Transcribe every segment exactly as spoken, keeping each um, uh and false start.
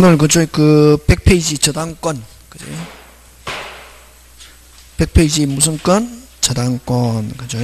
오늘 그저 그 백 페이지 저당권, 그죠? 백 페이지 무슨 건? 저당권, 그죠?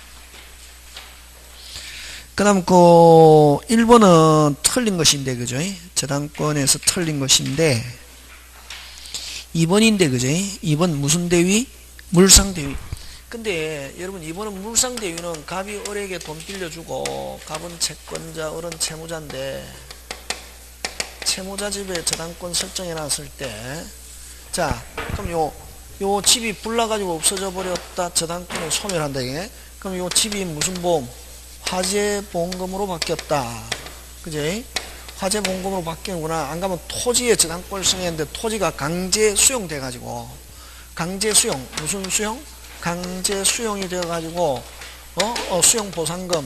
그 다음 그 일 번은 틀린 것인데, 그죠? 저당권에서 틀린 것인데, 이 번인데, 그죠? 이 번 무슨 대위? 물상대위. 근데 여러분 이 번은 물상대위는 갑이 을에게 돈 빌려주고 갑은 채권자, 을은 채무자인데 채무자 집에 저당권 설정해 놨을 때, 자, 그럼 요, 요 집이 불나가지고 없어져 버렸다. 저당권을 소멸한다. 이게. 그럼 요 집이 무슨 보험? 화재 보험금으로 바뀌었다. 그지? 화재 보험금으로 바뀌는구나. 안 가면 토지에 저당권을 승했는데 토지가 강제 수용돼 가지고, 강제 수용, 무슨 수용? 강제 수용이 되어 가지고, 어? 어, 수용 보상금을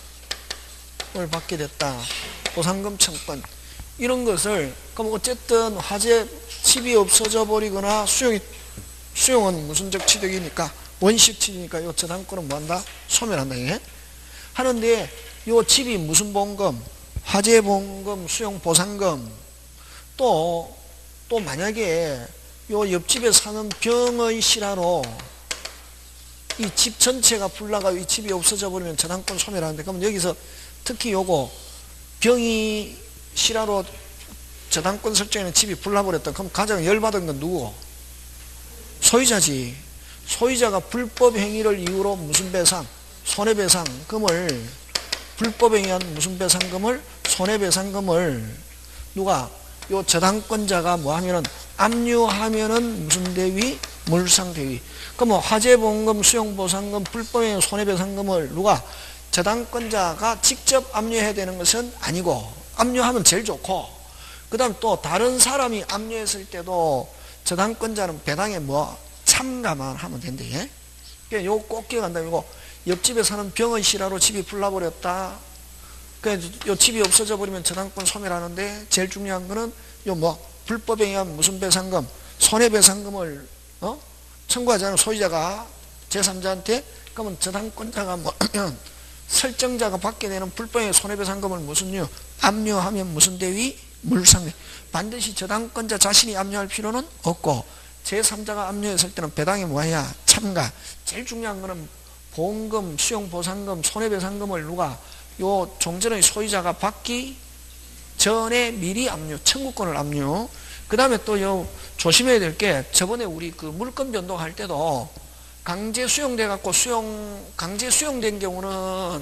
받게 됐다. 보상금 청권. 이런 것을, 그럼 어쨌든 화재 집이 없어져 버리거나 수용이, 수용은 무슨적 취득이니까, 원식 취득이니까 요 저당권은 뭐 한다? 소멸한다. 이게. 하는데, 요 집이 무슨 보험금? 화재 보험금, 수용 보상금. 또, 또 만약에 요 옆집에 사는 병의 실화로 이 집 전체가 불나가 이 집이 없어져 버리면 저당권 소멸하는데, 그럼 여기서 특히 요거 병이 실화로 저당권 설정에는 집이 불나버렸다. 그럼 가장 열받은 건 누구? 소유자지. 소유자가 불법 행위를 이유로 무슨 배상? 손해배상금을, 불법 행위한 무슨 배상금을? 손해배상금을 누가? 요 저당권자가 뭐 하면은 압류하면은 무슨 대위? 물상대위. 그럼 화재보험금, 수용보상금, 불법행위 손해배상금을 누가? 저당권자가 직접 압류해야 되는 것은 아니고, 압류하면 제일 좋고, 그 다음 또 다른 사람이 압류했을 때도 저당권자는 배당에 뭐 참가만 하면 된대. 그러니까 요거 꼭 기억한다. 이거 옆집에 사는 병의 실화로 집이 불나버렸다. 그래서 요 집이 없어져 버리면 저당권 소멸하는데, 제일 중요한 거는 요 뭐 불법에 의한 무슨 배상금, 손해배상금을 어? 청구하지 않은 소유자가 제삼자한테, 그러면 저당권자가 뭐 설정자가 받게 되는 불법의 손해배상금을 무슨 유? 압류하면 무슨 대위? 물상대위. 반드시 저당권자 자신이 압류할 필요는 없고, 제삼자가 압류했을 때는 배당에 뭐야? 참가. 제일 중요한 거는 보험금, 수용보상금, 손해배상금을 누가? 요 종전의 소유자가 받기 전에 미리 압류, 청구권을 압류. 그 다음에 또 요 조심해야 될 게, 저번에 우리 그 물권 변동할 때도 강제 수용돼 갖고 수용, 강제 수용된 경우는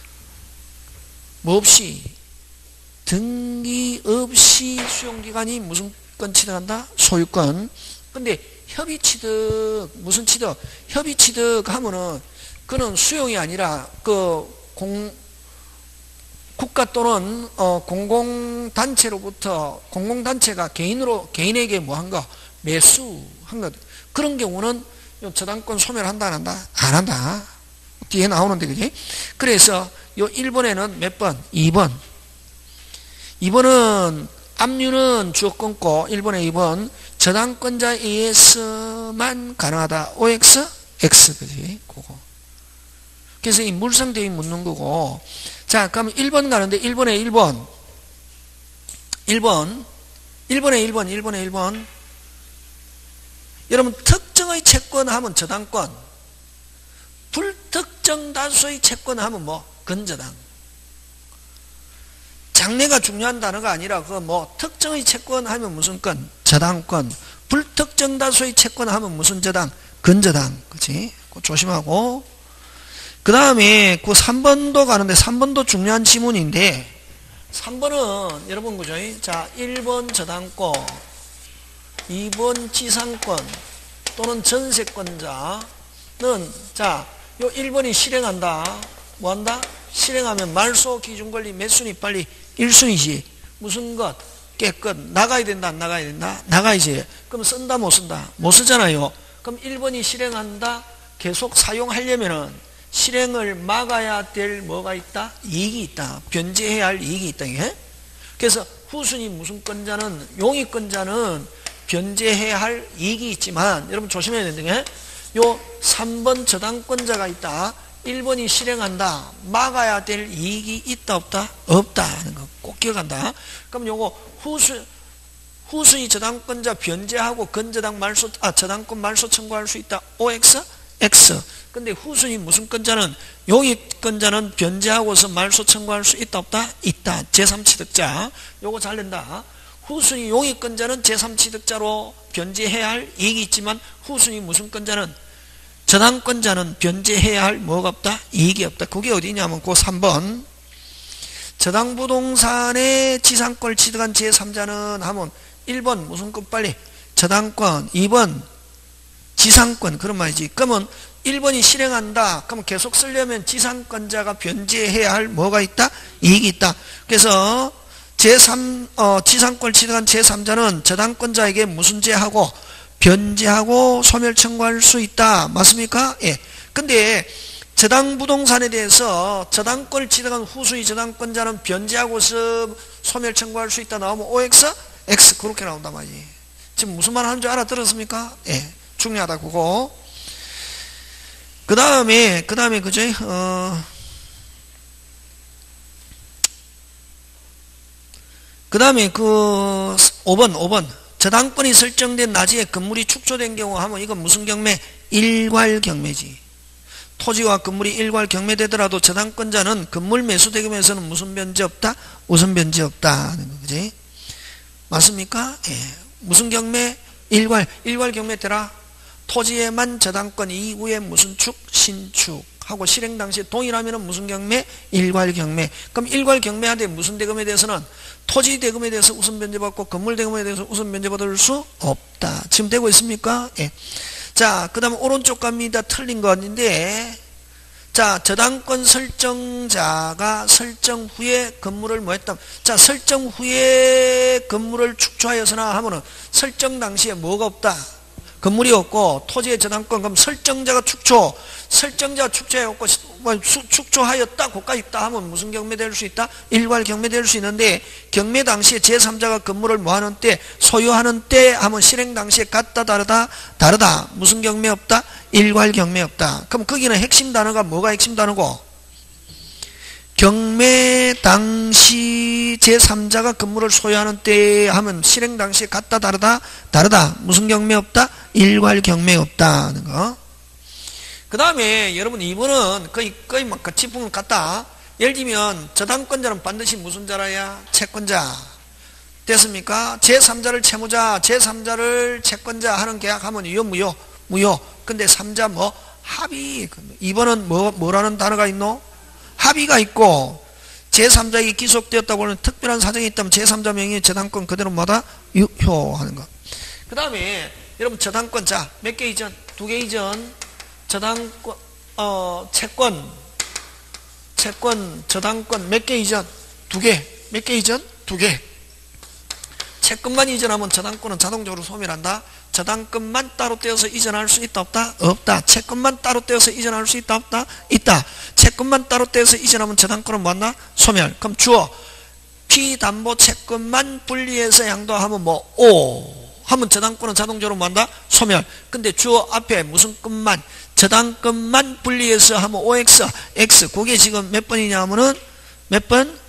뭐 없이, 등기 없이 수용기간이 무슨 건 취득한다? 소유권. 근데 협의 취득, 무슨 취득? 협의 취득 하면은 그는 수용이 아니라 그 공, 국가 또는 어 공공단체로부터, 공공단체가 개인으로, 개인에게 뭐 한 거? 매수한 거. 그런 경우는 저당권 소멸한다, 안 한다? 안 한다. 뒤에 나오는데, 그지? 그래서 요 일 번에는 몇 번? 이 번. 이 번은 압류는 주어권고, 일 번에 이 번 저당권자에 의해서만 가능하다. 오엑스? X, 그지? 그거. 그래서 이 물상대위 묻는 거고. 자, 그럼 일 번 가는데, 일 번에 일 번. 일 번. 일 번에 일 번, 일 번에 일 번. 여러분, 특정의 채권 하면 저당권. 불특정 다수의 채권 하면 뭐? 근저당. 장래가 중요한 단어가 아니라, 그 뭐, 특정의 채권 하면 무슨 건? 저당권. 불특정 다수의 채권 하면 무슨 저당? 근저당. 그치? 조심하고. 그 다음에 그 삼 번도 가는데, 삼 번도 중요한 지문인데, 삼 번은 여러분 그죠? 자, 일 번 저당권, 이 번 지상권 또는 전세권자는, 자, 요 일 번이 실행한다. 뭐 한다? 실행하면 말소 기준권리 몇 순위? 빨리 일 순위지. 무슨 것? 깨끗. 나가야 된다, 안 나가야 된다? 나가야지. 그럼 쓴다, 못 쓴다? 못 쓰잖아요. 그럼 일 번이 실행한다? 계속 사용하려면은 실행을 막아야 될 뭐가 있다? 이익이 있다. 변제해야 할 이익이 있다. 이게? 그래서 후순위 무슨 권자는, 용의권자는 변제해야 할 이익이 있지만, 여러분 조심해야 되는 게, 요 삼 번 저당권자가 있다. 일 번이 실행한다. 막아야 될 이익이 있다, 없다? 없다 하는 거 꼭 기억한다. 그럼 요거 후순, 후순위 저당권자 변제하고 건저당 말소, 아, 저당권 말소 청구할 수 있다. 오엑스? X. 근데 후순위 무슨 건자는, 용익건자는 변제하고서 말소 청구할 수 있다, 없다? 있다. 제삼 취득자. 요거 잘 낸다. 후순위 용익건자는 제삼 취득자로 변제해야 할 이익이 있지만, 후순위 무슨 건자는, 저당권자는 변제해야 할 뭐가 없다? 이익이 없다. 그게 어디냐면, 그 삼 번. 저당부동산의 지상권을 취득한 제삼자는 하면, 일 번 무슨 건 빨리? 저당권. 이 번 지상권. 그런 말이지. 그러면 일 번이 실행한다. 그러면 계속 쓰려면 지상권자가 변제해야 할 뭐가 있다? 이익이 있다. 그래서 제삼, 어, 지상권을 취득한 제삼자는 저당권자에게 무슨 제하고 변제하고 소멸 청구할 수 있다. 맞습니까? 예. 근데 저당부동산에 대해서 저당권을 취득한 후순위 저당권자는 변제하고서 소멸 청구할 수 있다 나오면 오엑스? X. 그렇게 나온단 말이지. 지금 무슨 말 하는 줄 알아들었습니까? 예. 중요하다, 그거. 그 다음에, 그 다음에, 그죠? 어, 그 다음에 그, 오 번, 오 번. 저당권이 설정된 낮이에 건물이 축소된 경우 하면 이건 무슨 경매? 일괄 경매지. 토지와 건물이 일괄 경매되더라도 저당권자는 건물 매수 대금에서는 무슨 변제 없다? 우선 변제 없다. 그지? 맞습니까? 예. 무슨 경매? 일괄. 일괄 경매 되라. 토지에만 저당권 이후에 무슨 축? 신축하고 실행 당시에 동일하면 무슨 경매? 일괄 경매. 그럼 일괄 경매하되 무슨 대금에 대해서는 토지 대금에 대해서 우선 변제받고 건물 대금에 대해서 우선 변제받을 수 없다. 지금 되고 있습니까? 예. 자, 그 다음 오른쪽 갑니다. 틀린 거 아닌데, 자, 저당권 설정자가 설정 후에 건물을 뭐 했다? 자, 설정 후에 건물을 축소하여서나 하면은 설정 당시에 뭐가 없다? 건물이 없고 토지의 저당권. 그럼 설정자가 축소, 설정자가 축소해갖고 축소하였다 고가 있다 하면 무슨 경매될 수 있다? 일괄 경매될 수 있는데, 경매 당시에 제삼자가 건물을 뭐 하는 때? 소유하는 때 하면 실행 당시에 같다 다르다? 다르다. 무슨 경매 없다? 일괄 경매 없다. 그럼 거기는 핵심 단어가 뭐가 핵심 단어고? 경매 당시 제삼자가 건물을 소유하는 때 하면 실행 당시에 같다 다르다? 다르다. 무슨 경매 없다? 일괄 경매 없다 하는 거. 그 다음에 여러분 이 번은 거의 거의 막 같이 보면 같다. 예를 들면 저당권자는 반드시 무슨 자라야? 채권자. 됐습니까? 제삼자를 채무자, 제삼자를 채권자 하는 계약하면 유효 무효? 무효. 근데 삼자 뭐? 합의. 이 번은 뭐, 뭐라는 단어가 있노? 합의가 있고, 제삼자에게 기속되었다고 하는 특별한 사정이 있다면 제삼자 명의 저당권 그대로 뭐다? 유효하는 거. 그 다음에 여러분 저당권, 자, 몇 개 이전? 두 개 이전. 저당권, 어, 채권, 채권, 저당권 몇 개 이전? 두 개. 몇 개 이전? 두 개. 채권만 이전하면 저당권은 자동적으로 소멸한다. 저당권만 따로 떼어서 이전할 수 있다 없다? 없다. 채권만 따로 떼어서 이전할 수 있다 없다? 있다. 채권만 따로 떼어서 이전하면 저당권은 뭐한다? 소멸. 그럼 주어 피담보 채권만 분리해서 양도하면 뭐 O 하면 저당권은 자동적으로 뭐한다? 소멸. 근데 주어 앞에 무슨 것만? 저당권만 분리해서 하면 오엑스, X. 그게 지금 몇 번이냐 하면은 몇 번?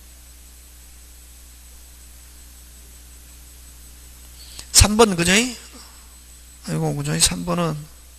삼 번, 그죠? 아이고, 그죠? 삼 번은,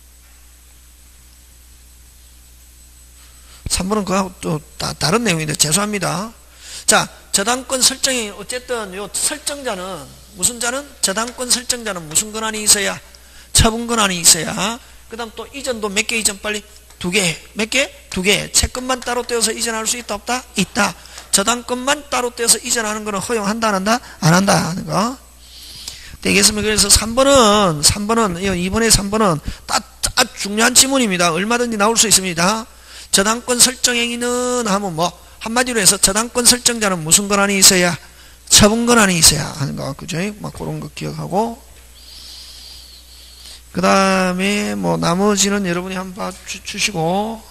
삼 번은 그거하고 또 다, 다른 내용인데, 죄송합니다. 자, 저당권 설정이, 어쨌든, 요 설정자는, 무슨 자는? 저당권 설정자는 무슨 권한이 있어야? 처분 권한이 있어야. 그 다음 또 이전도 몇 개 이전 빨리? 두 개. 몇 개? 두 개. 채권만 따로 떼어서 이전할 수 있다, 없다? 있다. 저당권만 따로 떼어서 이전하는 거는 허용한다, 안 한다? 안 한다, 하는 거. 되겠습니까? 그래서 삼 번은, 삼 번은, 이번에 삼 번은 딱, 딱 중요한 지문입니다. 얼마든지 나올 수 있습니다. 저당권 설정행위는 하면 뭐, 한마디로 해서 저당권 설정자는 무슨 권한이 있어야? 처분 권한이 있어야 하는 거. 그죠? 막 그런 거 기억하고. 그 다음에 뭐, 나머지는 여러분이 한번 봐주시고.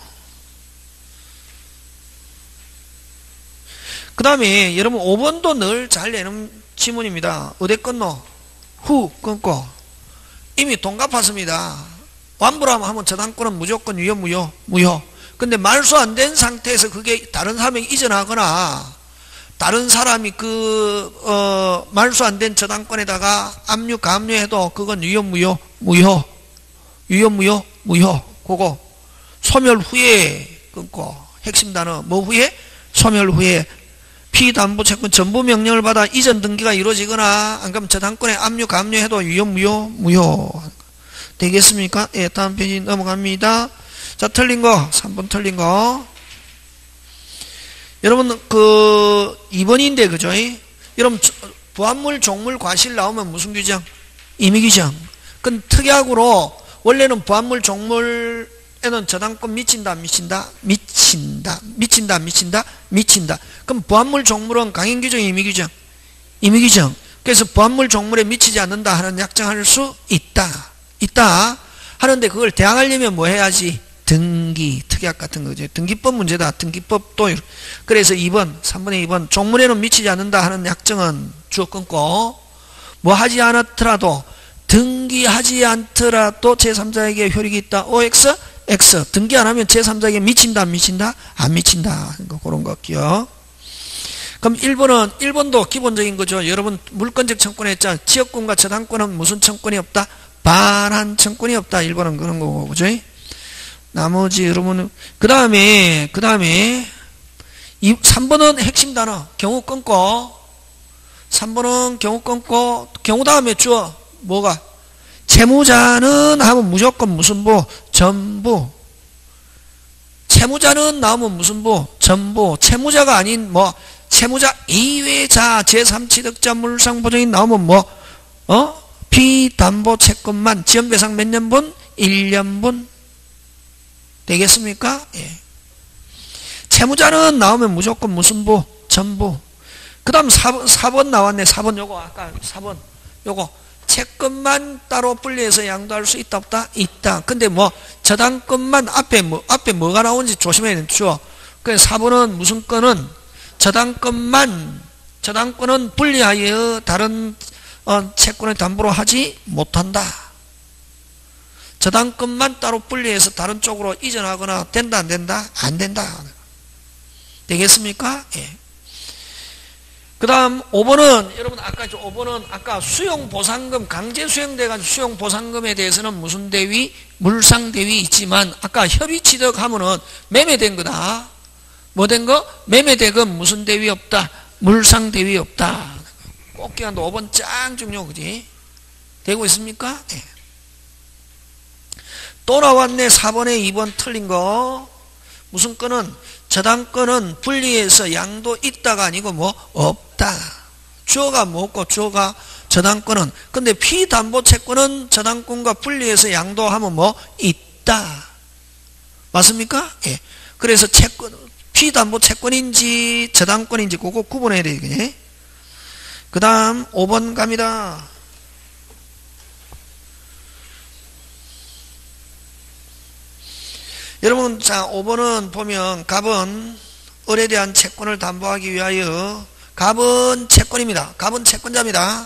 그 다음에 여러분 오 번도 늘 잘 내는 지문입니다. 어디 건노? 후 끊고 이미 돈 갚았습니다. 완불하면 하면 저당권은 무조건 유효 무효? 무효. 근데 말소 안 된 상태에서 그게 다른 사람에게 이전하거나 다른 사람이 그, 어, 말소 안 된 저당권에다가 압류, 가압류해도 그건 유효, 무효, 무효. 유효, 무효, 무효. 그거. 소멸 후에 끊고. 핵심 단어. 뭐 후에? 소멸 후에. 피담보채권 전부 명령을 받아 이전 등기가 이루어지거나, 안 그러면 저당권에 압류, 가압류해도 유효, 무효, 무효. 되겠습니까? 예, 다음 페이지 넘어갑니다. 자, 틀린 거. 삼 번 틀린 거. 여러분, 그, 이 번인데, 그죠? 여러분, 부합물, 종물, 과실 나오면 무슨 규정? 임의규정. 그건 특약으로, 원래는 부합물, 종물에는 저당권 미친다, 안 미친다? 미친다. 미친다, 안 미친다? 미친다. 그럼 부합물, 종물은 강행규정, 임의규정? 임의규정. 그래서 부합물, 종물에 미치지 않는다 하는 약정할 수 있다. 있다. 하는데 그걸 대항하려면 뭐 해야지? 등기, 특약 같은 거죠. 등기법 문제다. 등기법도. 그래서 이 번, 삼 번에 이 번. 종물에는 미치지 않는다 하는 약정은 주어 끊고, 뭐 하지 않았더라도, 등기하지 않더라도 제삼자에게 효력이 있다. 오엑스, X. 등기 안 하면 제삼자에게 미친다, 안 미친다? 안 미친다. 그런 거 기억. 그럼 일 번은, 일 번도 기본적인 거죠. 여러분, 물권적 청권에 했잖아. 지역권과 저당권은 무슨 청권이 없다? 반환 청권이 없다. 일 번은 그런 거고, 그죠? 나머지 여러분은 그 다음에 그 다음에 삼 번은 핵심 단어 경우 끊고, 삼 번은 경우 끊고, 경우 다음에 주어 뭐가? 채무자는 하면 무조건 무슨 부? 전부. 채무자는 나오면 무슨 부? 전부. 채무자가 아닌 뭐 채무자 이외자 제삼 취득자 물상보증인 나오면 뭐? 어? 피담보 채권만. 지연배상 몇 년분? 일 년분. 되겠습니까? 예. 채무자는 나오면 무조건 무슨 부? 전부. 그 다음 사 번, 사 번 나왔네. 사 번 요거 아까 사 번 요거 채권만 따로 분리해서 양도할 수 있다 없다? 있다. 근데 뭐 저당권만 앞에 뭐 앞에 뭐가 나오는지 조심해야 되죠. 그래서 사 번은 무슨 건은 저당권만 저당권은 분리하여 다른 어, 채권을 담보로 하지 못한다. 저당권만 따로 분리해서 다른 쪽으로 이전하거나 된다 안 된다? 안 된다. 되겠습니까? 예. 그 다음 오 번은 여러분 아까 오 번은 아까 수용보상금 강제 수용돼가지고 수용보상금에 대해서는 무슨 대위? 물상대위 있지만 아까 협의취득하면은 매매된 거다. 뭐 된 거? 매매대금 무슨 대위 없다? 물상대위 없다. 꼭 기간도 오 번 짱 중요. 그지? 되고 있습니까? 예. 또 나왔네. 사 번에 이 번 틀린 거. 무슨 건은 저당권은 분리해서 양도 있다가 아니고 뭐 없다. 주어가 뭐고 주어가 저당권은. 근데 피담보채권은 저당권과 분리해서 양도하면 뭐 있다. 맞습니까? 예. 그래서 채권 피담보채권인지 저당권인지 그거 구분해야 되겠네. 그 다음 오 번 갑니다. 여러분, 자, 오 번은 보면, 갑은 을에 대한 채권을 담보하기 위하여, 갑은 채권입니다. 갑은 채권자입니다.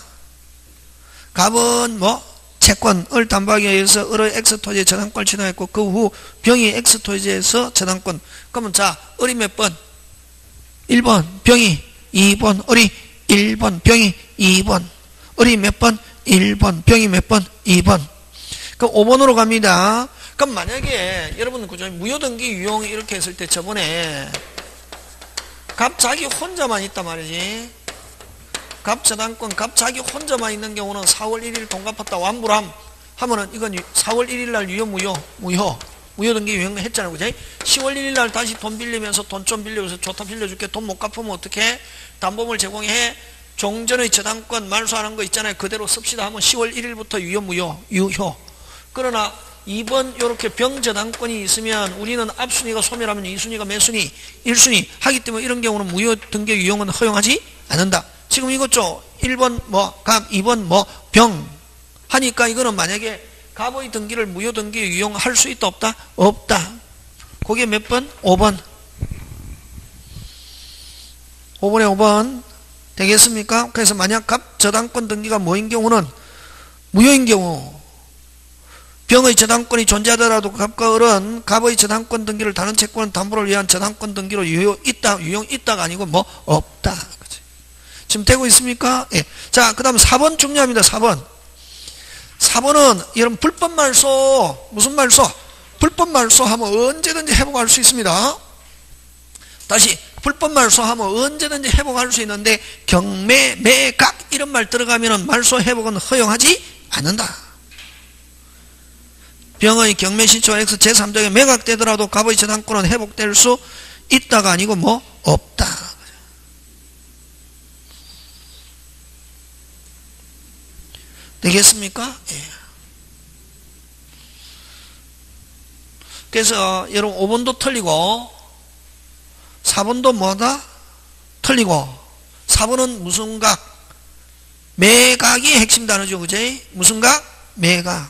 갑은 뭐? 채권, 을 담보하기 위해서 을의 X토지에 저당권을 취득했고, 그 후 병이 X토지에서 저당권. 그러면 자, 을이 몇 번? 일 번. 병이 이 번. 을이 일 번. 병이 이 번. 을이 몇 번? 일 번. 병이 몇 번? 이 번. 그럼 오 번으로 갑니다. 그럼 만약에 여러분 그죠? 무효등기 유용 이렇게 했을 때 저번에 갑 자기 혼자만 있단 말이지. 갑 저당권 갑 자기 혼자만 있는 경우는 사월 일일 돈 갚았다 완불함 하면은 이건 사월 일일 날 유효 무효 무효 무효등기 유용 했잖아요. 그죠? 시월 일일 날 다시 돈 빌리면서 돈 좀 빌려서 좋다 빌려줄게. 돈 못 갚으면 어떻게? 담보물 제공해. 종전의 저당권 말소하는 거 있잖아요. 그대로 씁시다 하면 시월 일일부터 유효 무효 유효. 그러나 이 번 요렇게 병저당권이 있으면 우리는 앞순위가 소멸하면 이 순위가 몇 순위? 일 순위 하기 때문에 이런 경우는 무효 등기 유용은 허용하지 않는다. 지금 이것죠. 일 번 뭐 갑, 이 번 뭐 병 하니까 이거는 만약에 갑의 등기를 무효 등기 유용할 수 있다 없다? 없다. 그게 몇 번? 오 번. 오 번에 오 번 되겠습니까? 그래서 만약 갑 저당권 등기가 뭐인 경우는 무효인 경우 병의 저당권이 존재하더라도 갑과 을은 갑의 저당권 등기를 다른 채권 담보를 위한 저당권 등기로 유효 있다, 유용 있다가 아니고 뭐 없다. 그죠? 지금 되고 있습니까? 예. 자, 그 다음 사 번 중요합니다. 사 번. 사 번은 여러분 불법 말소, 무슨 말소? 불법 말소하면 언제든지 회복할 수 있습니다. 다시 불법 말소하면 언제든지 회복할 수 있는데 경매, 매각 이런 말 들어가면 말소 회복은 허용하지 않는다. 병의 경매 시초 X 제삼 조에 매각되더라도 갑의 저당권은 회복될 수 있다가 아니고 뭐 없다. 되겠습니까? 예. 그래서 여러분 오 번도 틀리고 사 번도 뭐다? 틀리고 사 번은 무슨 각? 매각이 핵심 단어죠. 그제? 무슨 각? 매각.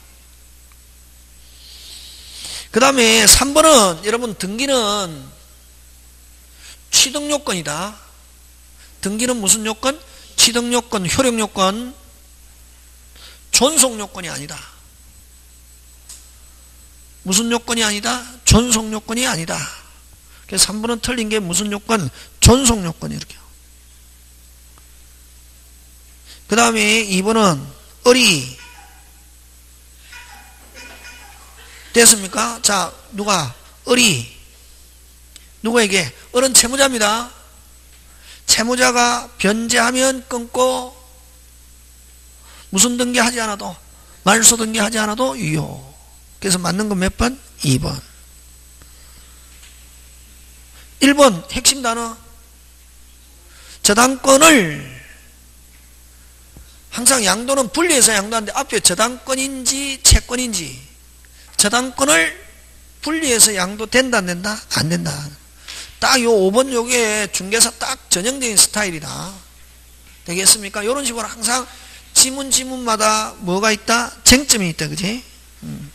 그 다음에 삼 번은 여러분 등기는 취득 요건이다. 등기는 무슨 요건? 취득 요건, 효력 요건, 존속 요건이 아니다. 무슨 요건이 아니다? 존속 요건이 아니다. 그래서 삼 번은 틀린 게 무슨 요건? 존속 요건이 이렇게. 그 다음에 이 번은 을이 됐습니까? 자, 누가? 을이 누구에게? 을은 채무자입니다. 채무자가 변제하면 끊고 무슨 등기하지 않아도 말소 등기하지 않아도 유효. 그래서 맞는 건 몇 번? 이 번. 일 번 핵심 단어. 저당권을 항상 양도는 분리해서 양도하는데 앞에 저당권인지 채권인지 저당권을 분리해서 양도된다 안 된다? 안 된다. 딱 요 오 번 요게 중개사 딱 전형적인 스타일이다. 되겠습니까? 이런 식으로 항상 지문 지문마다 뭐가 있다? 쟁점이 있다. 그지? 음.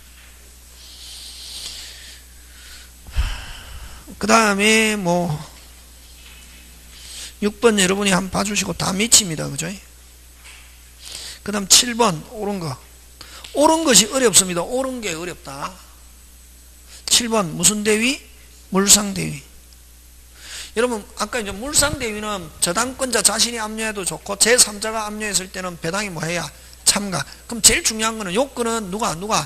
그 다음에 뭐 육 번 여러분이 한번 봐주시고 다 미칩니다. 그죠? 그 다음 칠 번 옳은 거. 옳은 것이 어렵습니다. 옳은 게 어렵다. 칠 번 무슨 대위? 물상대위. 여러분 아까 이제 물상대위는 저당권자 자신이 압류해도 좋고 제삼 자가 압류했을 때는 배당이 뭐해야? 참가. 그럼 제일 중요한 거는 요건은 누가 누가?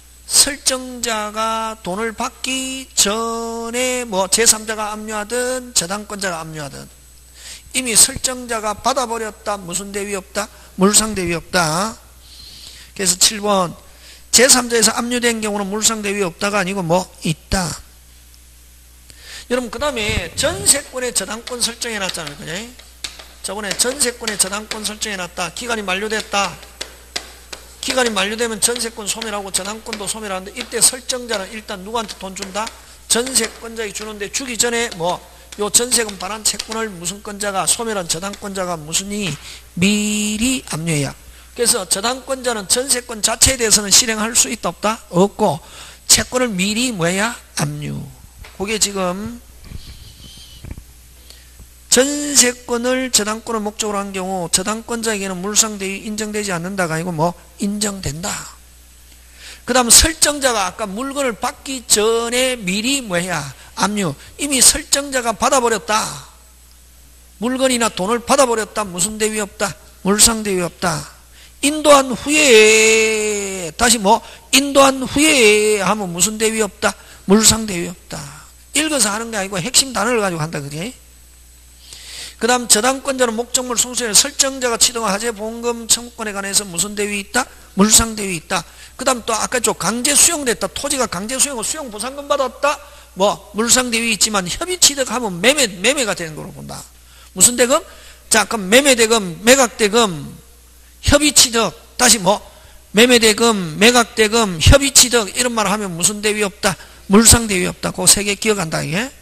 설정자가 돈을 받기 전에 뭐 제삼 자가 압류하든 저당권자가 압류하든 이미 설정자가 받아버렸다. 무슨 대위 없다? 물상대위 없다. 그래서 칠 번 제삼 자에서 압류된 경우는 물상대위 없다가 아니고 뭐 있다. 여러분 그 다음에 전세권의 저당권 설정해놨잖아요. 그죠? 저번에 전세권의 저당권 설정해놨다. 기간이 만료됐다. 기간이 만료되면 전세권 소멸하고 저당권도 소멸하는데 이때 설정자는 일단 누구한테 돈 준다? 전세권자에게 주는데 주기 전에 뭐 요 전세금 반환 채권을 무슨 권자가 소멸한 저당권자가 무슨이 미리 압류해야. 그래서 저당권자는 전세권 자체에 대해서는 실행할 수 있다 없다? 없고 채권을 미리 뭐야? 압류. 그게 지금 전세권을 저당권을 목적으로 한 경우 저당권자에게는 물상대위 인정되지 않는다가 아니고 뭐 인정된다. 그 다음 설정자가 아까 물건을 받기 전에 미리 뭐야? 압류. 이미 설정자가 받아버렸다. 물건이나 돈을 받아버렸다. 무슨 대위 없다? 물상대위 없다. 인도한 후에 다시 뭐 인도한 후에 하면 무슨 대위 없다? 물상대위 없다. 읽어서 하는 게 아니고 핵심 단어를 가지고 한다. 그래? 그 다음 저당권자는 목적물 송수에 설정자가 취득한 하재 보험금 청구권에 관해서 무슨 대위 있다? 물상대위 있다. 그 다음 또 아까 좀 강제 수용됐다. 토지가 강제 수용하고 수용 보상금 받았다. 뭐 물상대위 있지만 협의 취득하면 매매, 매매가 되는 걸로 본다. 무슨 대금? 자 그럼 매매대금, 매각대금, 협의 취득, 다시 뭐 매매대금, 매각대금, 협의 취득 이런 말을 하면 무슨 대위 없다? 물상대위 없다. 그 세 개 기억한다. 이게.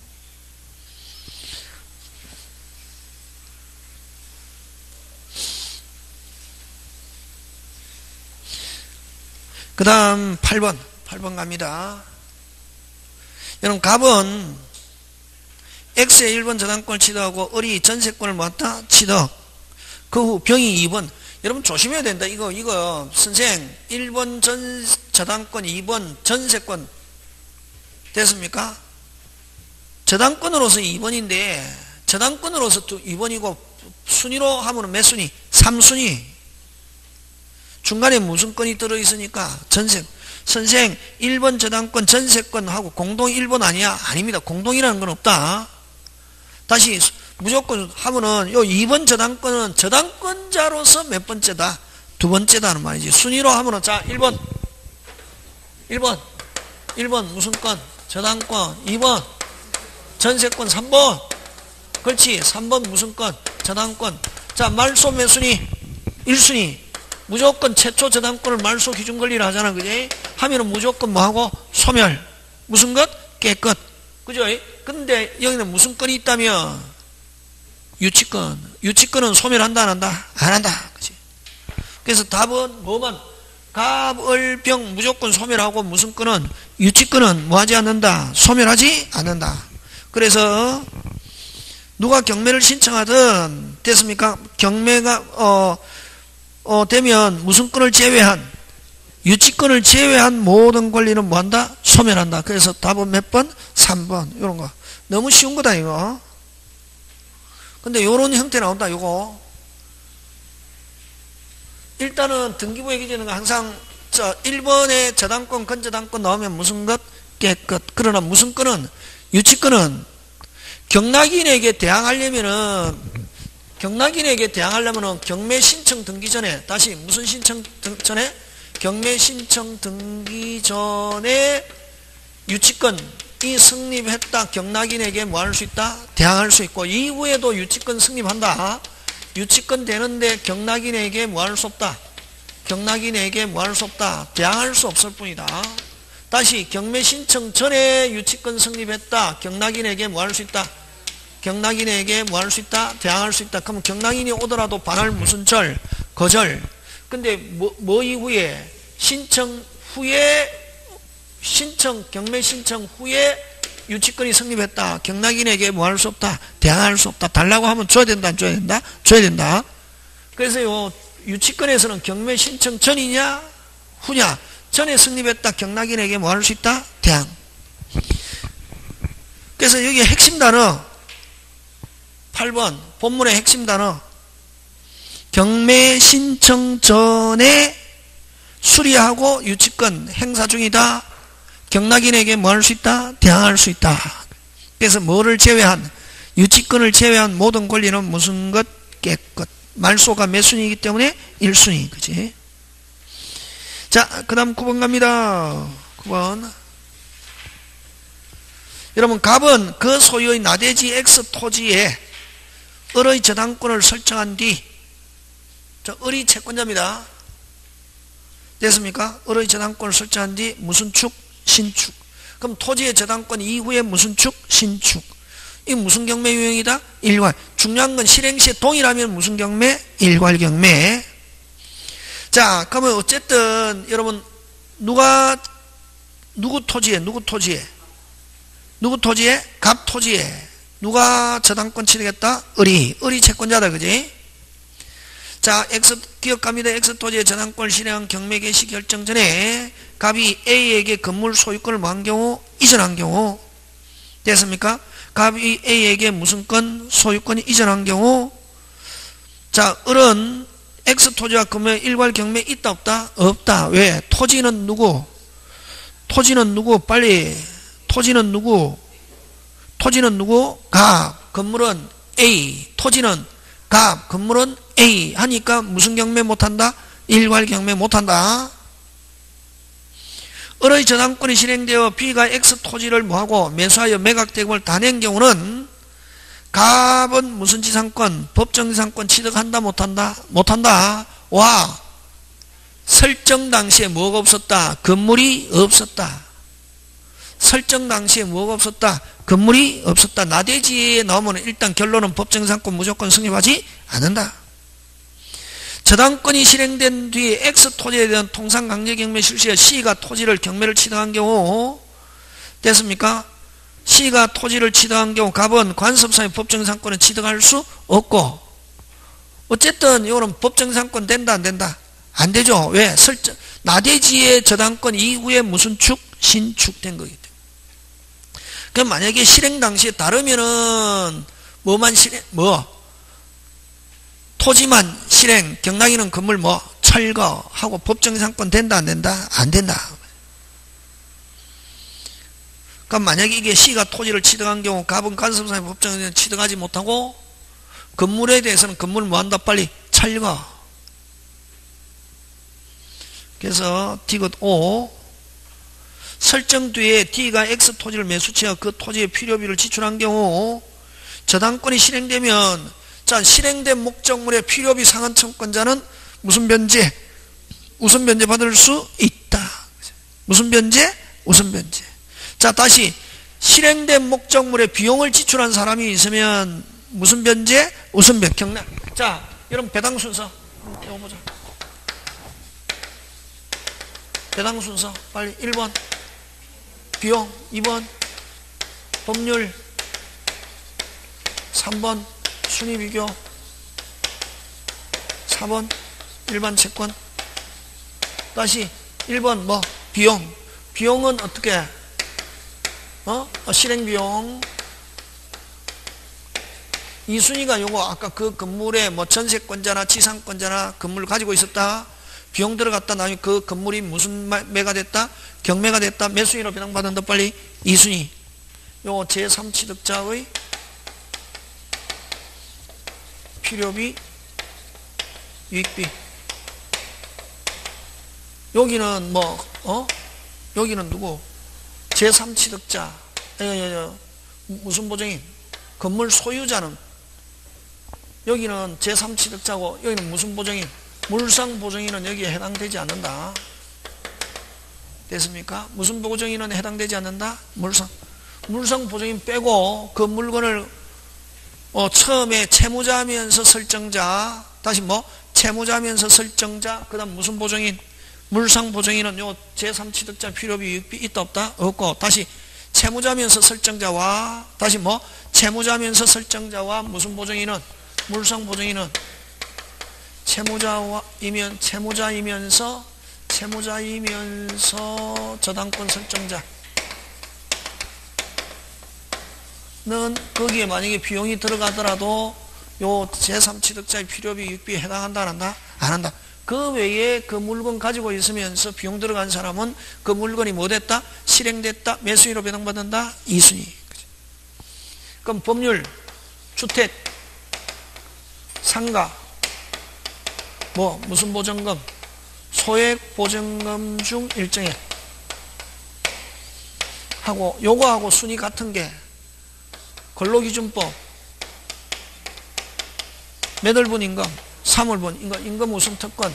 그 다음 팔 번 팔 번 갑니다. 여러분 갑은 X의 일 번 저당권을 취득하고 을이 전세권을 모았다? 취득. 그 후 병이 이 번. 여러분 조심해야 된다. 이거 이거 선생 일 번 전 저당권, 이 번 전세권 됐습니까? 저당권으로서 이 번인데 저당권으로서 이 번이고 순위로 하면 몇 순위? 삼 순위. 중간에 무슨 건이 들어있으니까 전세. 선생 일 번 저당권 전세권하고 공동 일 번 아니야? 아닙니다. 공동이라는 건 없다. 다시 무조건 하면은 요 이 번 저당권은 저당권자로서 몇 번째다? 두 번째다는 말이지. 순위로 하면은 자 일 번 일 번 일 번 무슨 건? 저당권. 이 번 전세권. 삼 번 그렇지. 삼 번 무슨 건? 저당권. 자 말소 몇 순위? 일 순위. 무조건 최초 저당권을 말소 기준 권리를 하잖아. 그지? 하면은 무조건 뭐하고? 소멸. 무슨 것? 깨끗. 그죠? 근데 여기는 무슨 건이 있다면? 유치권. 유치권은 소멸한다 안 한다? 안 한다. 그지? 그래서 답은 뭐만? 갑을병 무조건 소멸하고 무슨 건은? 유치권은 뭐하지 않는다? 소멸하지 않는다. 그래서 누가 경매를 신청하든 됐습니까? 경매가 어, 어 되면 무슨 건을 제외한 유치권을 제외한 모든 권리는 뭐한다? 소멸한다. 그래서 답은 몇 번? 삼 번. 이런 거 너무 쉬운 거다 이거. 근데 요런 형태 나온다. 요거 일단은 등기부에 기재는 항상 저 일 번에 저당권 건저당권 나오면 무슨 것? 깨끗. 그러나 무슨 건은 유치권은 경락인에게 대항하려면은 경락인에게 대항하려면은 경매 신청 등기 전에 다시 무슨 신청 등, 전에 경매 신청 등기 전에 유치권이 성립했다. 경락인에게 뭐 할 수 있다? 대항할 수 있고 이후에도 유치권 성립한다. 유치권 되는데 경락인에게 뭐 할 수 없다. 경락인에게 뭐 할 수 없다. 대항할 수 없을 뿐이다. 다시 경매 신청 전에 유치권 성립했다. 경락인에게 뭐 할 수 있다. 경락인에게 뭐 할 수 있다? 대항할 수 있다. 그러면 경락인이 오더라도 반할 무슨 절? 거절. 근데 뭐, 뭐 이후에? 신청 후에, 신청, 경매 신청 후에 유치권이 성립했다. 경락인에게 뭐 할 수 없다? 대항할 수 없다. 달라고 하면 줘야 된다, 안 줘야 된다? 줘야 된다. 그래서 요 유치권에서는 경매 신청 전이냐? 후냐? 전에 성립했다. 경락인에게 뭐 할 수 있다? 대항. 그래서 여기 핵심 단어 팔 번 본문의 핵심 단어 경매 신청 전에 수리하고 유치권 행사 중이다. 경락인에게 뭐 할 수 있다? 대항할 수 있다. 그래서 뭐를 제외한 유치권을 제외한 모든 권리는 무슨 것? 깨끗. 말소가 몇 순위이기 때문에 일 순위. 그치? 자, 그 다음 구 번 갑니다. 구 번 여러분 갑은 그 소유의 나대지 X 토지에 을의 저당권을 설정한 뒤 저 을이 채권자입니다. 됐습니까? 을의 저당권을 설정한 뒤 무슨 축? 신축. 그럼 토지의 저당권 이후에 무슨 축? 신축. 이 무슨 경매 유형이다? 일괄. 중요한 건 실행시에 동일하면 무슨 경매? 일괄 경매. 자, 그러면 어쨌든 여러분 누가 누구 토지에 누구 토지에 누구 토지에? 갑 토지에 누가 저당권 취득했다? 을이. 을이 채권자다. 그지? 자, X 기억합니다. X 토지의 저당권을 실행한 경매 개시 결정 전에 갑이 A에게 건물 소유권을 뭐 한 경우? 이전한 경우. 됐습니까? 갑이 A에게 무슨 건? 소유권이 이전한 경우. 자, 을은 X 토지와 건물 일괄 경매 있다 없다? 없다. 왜? 토지는 누구? 토지는 누구? 빨리. 토지는 누구? 토지는 누구? 갑. 건물은 A. 토지는 갑. 건물은 A. 하니까 무슨 경매 못한다? 일괄 경매 못한다. 을의 저당권이 실행되어 B가 X 토지를 뭐하고 매수하여 매각대금을 다 낸 경우는 갑은 무슨 지상권? 법정지상권 취득한다 못한다? 못한다. 와. 설정 당시에 뭐가 없었다? 건물이 없었다. 설정 당시에 뭐가 없었다? 건물이 없었다. 나대지에 나오면 일단 결론은 법정지상권 무조건 성립하지 않는다. 저당권이 실행된 뒤에 X 토지에 대한 통상강제경매 실시에 C가 토지를 경매를 취득한 경우 됐습니까? C가 토지를 취득한 경우 갑은 관습상의 법정지상권을 취득할 수 없고 어쨌든 이거는 법정지상권 된다 안 된다? 안 되죠. 왜? 설정 나대지의 저당권 이후에 무슨 축? 신축된 거기 때문에. 그럼 만약에 실행 당시에 다르면은 뭐만 실행 뭐 토지만 실행, 경락인은 건물 뭐 철거하고 법정이상권 된다 안 된다? 안 된다. 그럼 만약에 이게 시가 토지를 취득한 경우 갑은 간섭상의 법정에는 취득하지 못하고 건물에 대해서는 건물을 뭐한다? 빨리 철거. 그래서 디귿 오 설정 뒤에 D가 X 토지를 매수치하 그 토지의 필요비를 지출한 경우 저당권이 실행되면 자 실행된 목적물의 필요비 상한 청권자는 무슨 변제? 우선 변제 받을 수 있다. 무슨 변제? 우선 변제. 자 다시 실행된 목적물의 비용을 지출한 사람이 있으면 무슨 변제? 우선 변제. 경락. 자 여러분 배당 순서 이거 보자. 배당 순서 빨리 일 번 비용, 이 번 법률, 삼 번 순위비교, 사 번 일반 채권. 다시 일 번 뭐 비용. 비용은 어떻게 어? 어 실행비용. 이 순위가 요거 아까 그 건물에 뭐 전세권자나 지상권자나 건물을 가지고 있었다. 비용 들어갔다 나중에 그 건물이 무슨 매가 됐다? 경매가 됐다. 몇 순위로 배당받는다? 빨리 이 순위. 요 제삼 취득자의 필요비, 유익비. 여기는 뭐 어? 여기는 누구? 제삼 취득자. 무슨 보증인? 건물 소유자는 여기는 제삼 취득자고 여기는 무슨 보증인? 물상 보증인은 여기에 해당되지 않는다. 됐습니까? 무슨 보증인은 해당되지 않는다? 물상. 물상 보증인 빼고 그 물건을 어, 처음에 채무자면서 설정자, 다시 뭐 채무자면서 설정자, 그 다음 무슨 보증인? 물상 보증인은 요 제삼 취득자 필요비 유익비 있다 없다? 없고, 다시 채무자면서 설정자와 다시 뭐 채무자면서 설정자와 무슨 보증인은? 물상 보증인은 채무자이면 채무자이면서 채무자이면서 저당권 설정자는 거기에 만약에 비용이 들어가더라도 요 제삼 취득자의 필요비 유익비에 해당한다 안 한다? 안 한다. 그 외에 그 물건 가지고 있으면서 비용 들어간 사람은 그 물건이 뭐 됐다? 실행됐다? 몇 순위로 배당받는다? 이 순위. 그럼 법률, 주택, 상가, 뭐 무슨 보증금? 소액 보증금 중 일정액 하고 요거하고 순위 같은 게 근로기준법 몇 월분 임금? 삼 월분 임금, 임금 우선 특권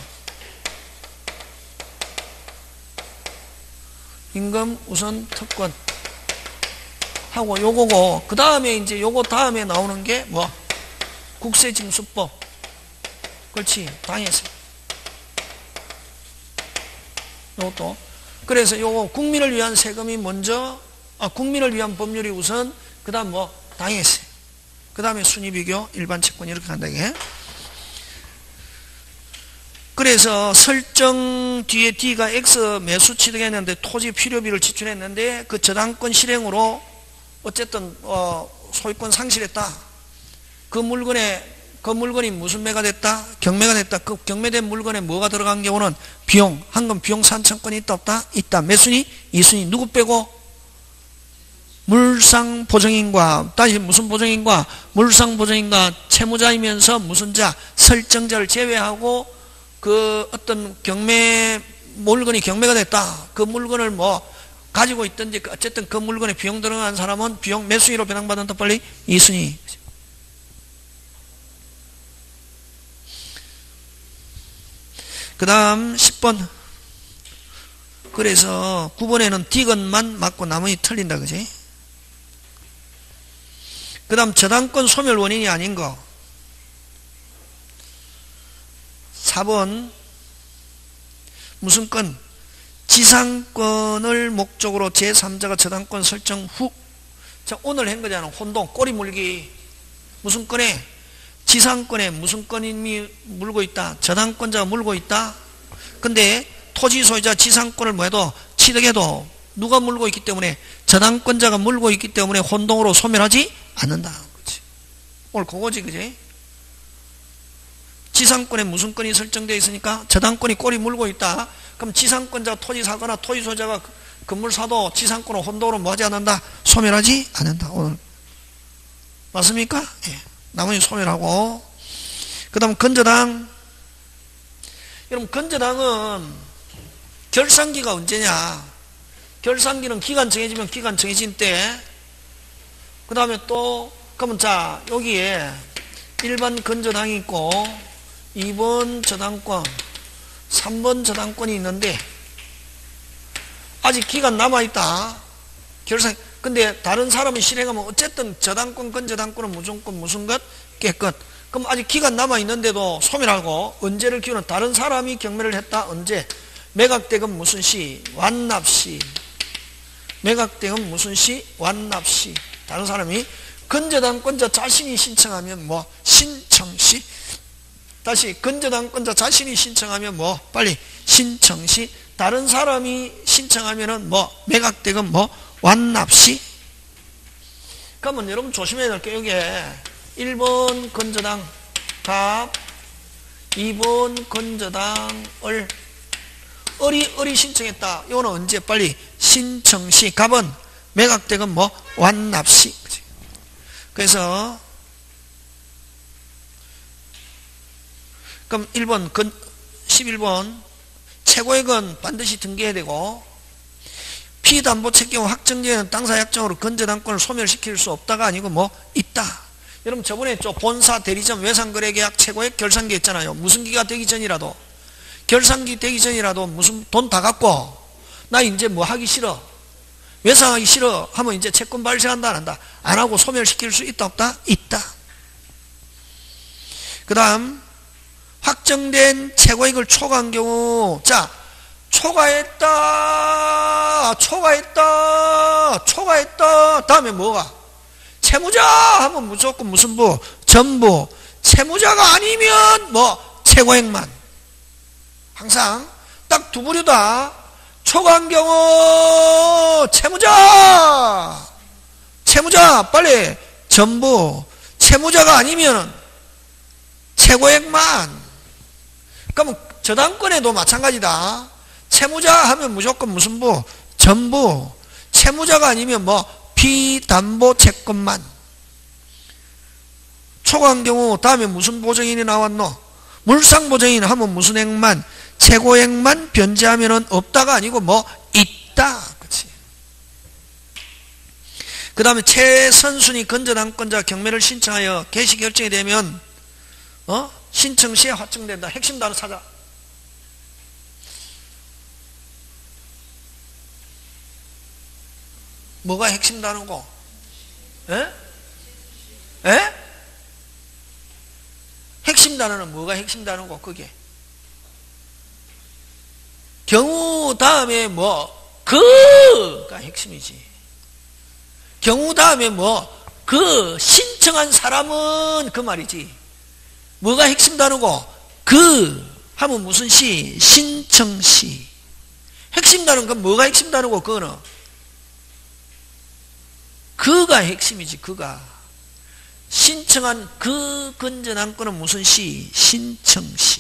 임금 우선 특권 하고 요거고 그 다음에 이제 요거 다음에 나오는 게 뭐 국세징수법. 그렇지 당했어. 요것도 그래서 요거 국민을 위한 세금이 먼저 아 국민을 위한 법률이 우선 그 다음 뭐 당했어. 그 다음에 순위비교 일반 채권 이렇게 간다 이게. 그래서 설정 뒤에 D가 X 매수 취득했는데 토지 필요비를 지출했는데 그 저당권 실행으로 어쨌든 어 소유권 상실했다. 그 물건에 그 물건이 무슨 매가 됐다? 경매가 됐다. 그 경매된 물건에 뭐가 들어간 경우는 비용, 한금 비용 산청권이 있다 없다? 있다. 몇 순위? 이 순위. 누구 빼고? 물상 보증인과 다시 무슨 보증인과 물상 보증인과 채무자이면서 무슨 자 설정자를 제외하고 그 어떤 경매 물건이 경매가 됐다. 그 물건을 뭐 가지고 있든지 어쨌든 그 물건에 비용 들어간 사람은 비용 몇 순위로 배당받는다? 빨리 이 순위. 그 다음 십 번. 그래서 구 번에는 디귿만 맞고 나머지 틀린다 그지? 그 다음 저당권 소멸 원인이 아닌 거. 사 번 무슨 건? 지상권을 목적으로 제삼자가 저당권 설정 후. 자 오늘 한 거잖아. 혼동 꼬리 물기. 무슨 건에? 지상권에 무슨 건이 물고 있다? 저당권자가 물고 있다? 근데 토지 소유자 지상권을 뭐해도 취득해도 누가 물고 있기 때문에 저당권자가 물고 있기 때문에 혼동으로 소멸하지 않는다. 그치? 오늘 그거지, 그지? 지상권에 무슨 권이 설정되어 있으니까 저당권이 꼬리 물고 있다. 그럼 지상권자가 토지 사거나 토지 소유자가 건물 사도 지상권을 혼동으로 뭐하지 않는다? 소멸하지 않는다. 오늘 맞습니까? 예. 나머지 소멸하고. 그 다음 건저당. 여러분 건저당은 결산기가 언제냐? 결산기는 기간 정해지면 기간 정해진 때. 그 다음에 또 그러면 자 여기에 일 번 건저당이 있고 이 번 저당권, 삼 번 저당권이 있는데 아직 기간 남아있다. 결산. 근데 다른 사람이 실행하면 어쨌든 저당권, 건저당권은 무조건 무슨 것? 깨끗. 그럼 아직 기간 남아있는데도 소멸하고 언제를 기우는 다른 사람이 경매를 했다. 언제? 매각대금 무슨 시? 완납시. 매각대금 무슨 시? 완납시. 다른 사람이 건저당권자 자신이 신청하면 뭐? 신청시. 다시 건저당권자 자신이 신청하면 뭐? 빨리 신청시. 다른 사람이 신청하면은 뭐? 매각대금 뭐? 완납시. 그러면 여러분 조심해야 될 게 여기에 일 번 건저당 갑, 이 번 건저당을 을이 을이 신청했다. 이거는 언제? 빨리 신청시. 갑은 매각대금 뭐? 완납시. 그래서 그럼 일 번 건 십일 번 최고액은 반드시 등기해야 되고 피담보책 경우 확정되는 당사 약정으로 건저당권을 소멸시킬 수 없다가 아니고 뭐 있다. 여러분 저번에 저 본사 대리점 외상거래계약 최고액 결산기 했잖아요. 무슨 기가 되기 전이라도 결산기 되기 전이라도 무슨 돈 다 갖고 나 이제 뭐 하기 싫어 외상하기 싫어 하면 이제 채권 발생한다 안 한다? 안 하고 소멸시킬 수 있다 없다? 있다. 그 다음 확정된 최고액을 초과한 경우 자 초과했다 초과했다 초과했다 다음에 뭐가? 채무자 하면 무조건 무슨 부? 전부. 채무자가 아니면 뭐? 최고액만. 항상 딱 두 부류다. 초과한 경우 채무자 채무자 빨리 전부. 채무자가 아니면 최고액만. 그러면 저당권에도 마찬가지다. 채무자 하면 무조건 무슨 부? 전부. 채무자가 아니면 뭐? 비담보 채권만. 초과한 경우 다음에 무슨 보증인이 나왔노? 물상보증인 하면 무슨 액만? 최고액만 변제하면은 없다가 아니고 뭐? 있다. 그치? 그 다음에 최선순위 건저당권자 경매를 신청하여 개시 결정이 되면 어? 신청 시에 확정된다. 핵심 단어 찾아. 뭐가 핵심 단어고? 에? 에? 핵심 단어는 뭐가 핵심 단어고? 그게 경우 다음에 뭐? 그가 핵심이지. 경우 다음에 뭐? 그 신청한 사람은 그 말이지. 뭐가 핵심 단어고? 그 하면 무슨 시? 신청시. 핵심 단어는 그 뭐가 핵심 단어고? 그거는 그가 핵심이지. 그가 신청한 그 건전한권은 무슨 시? 신청시.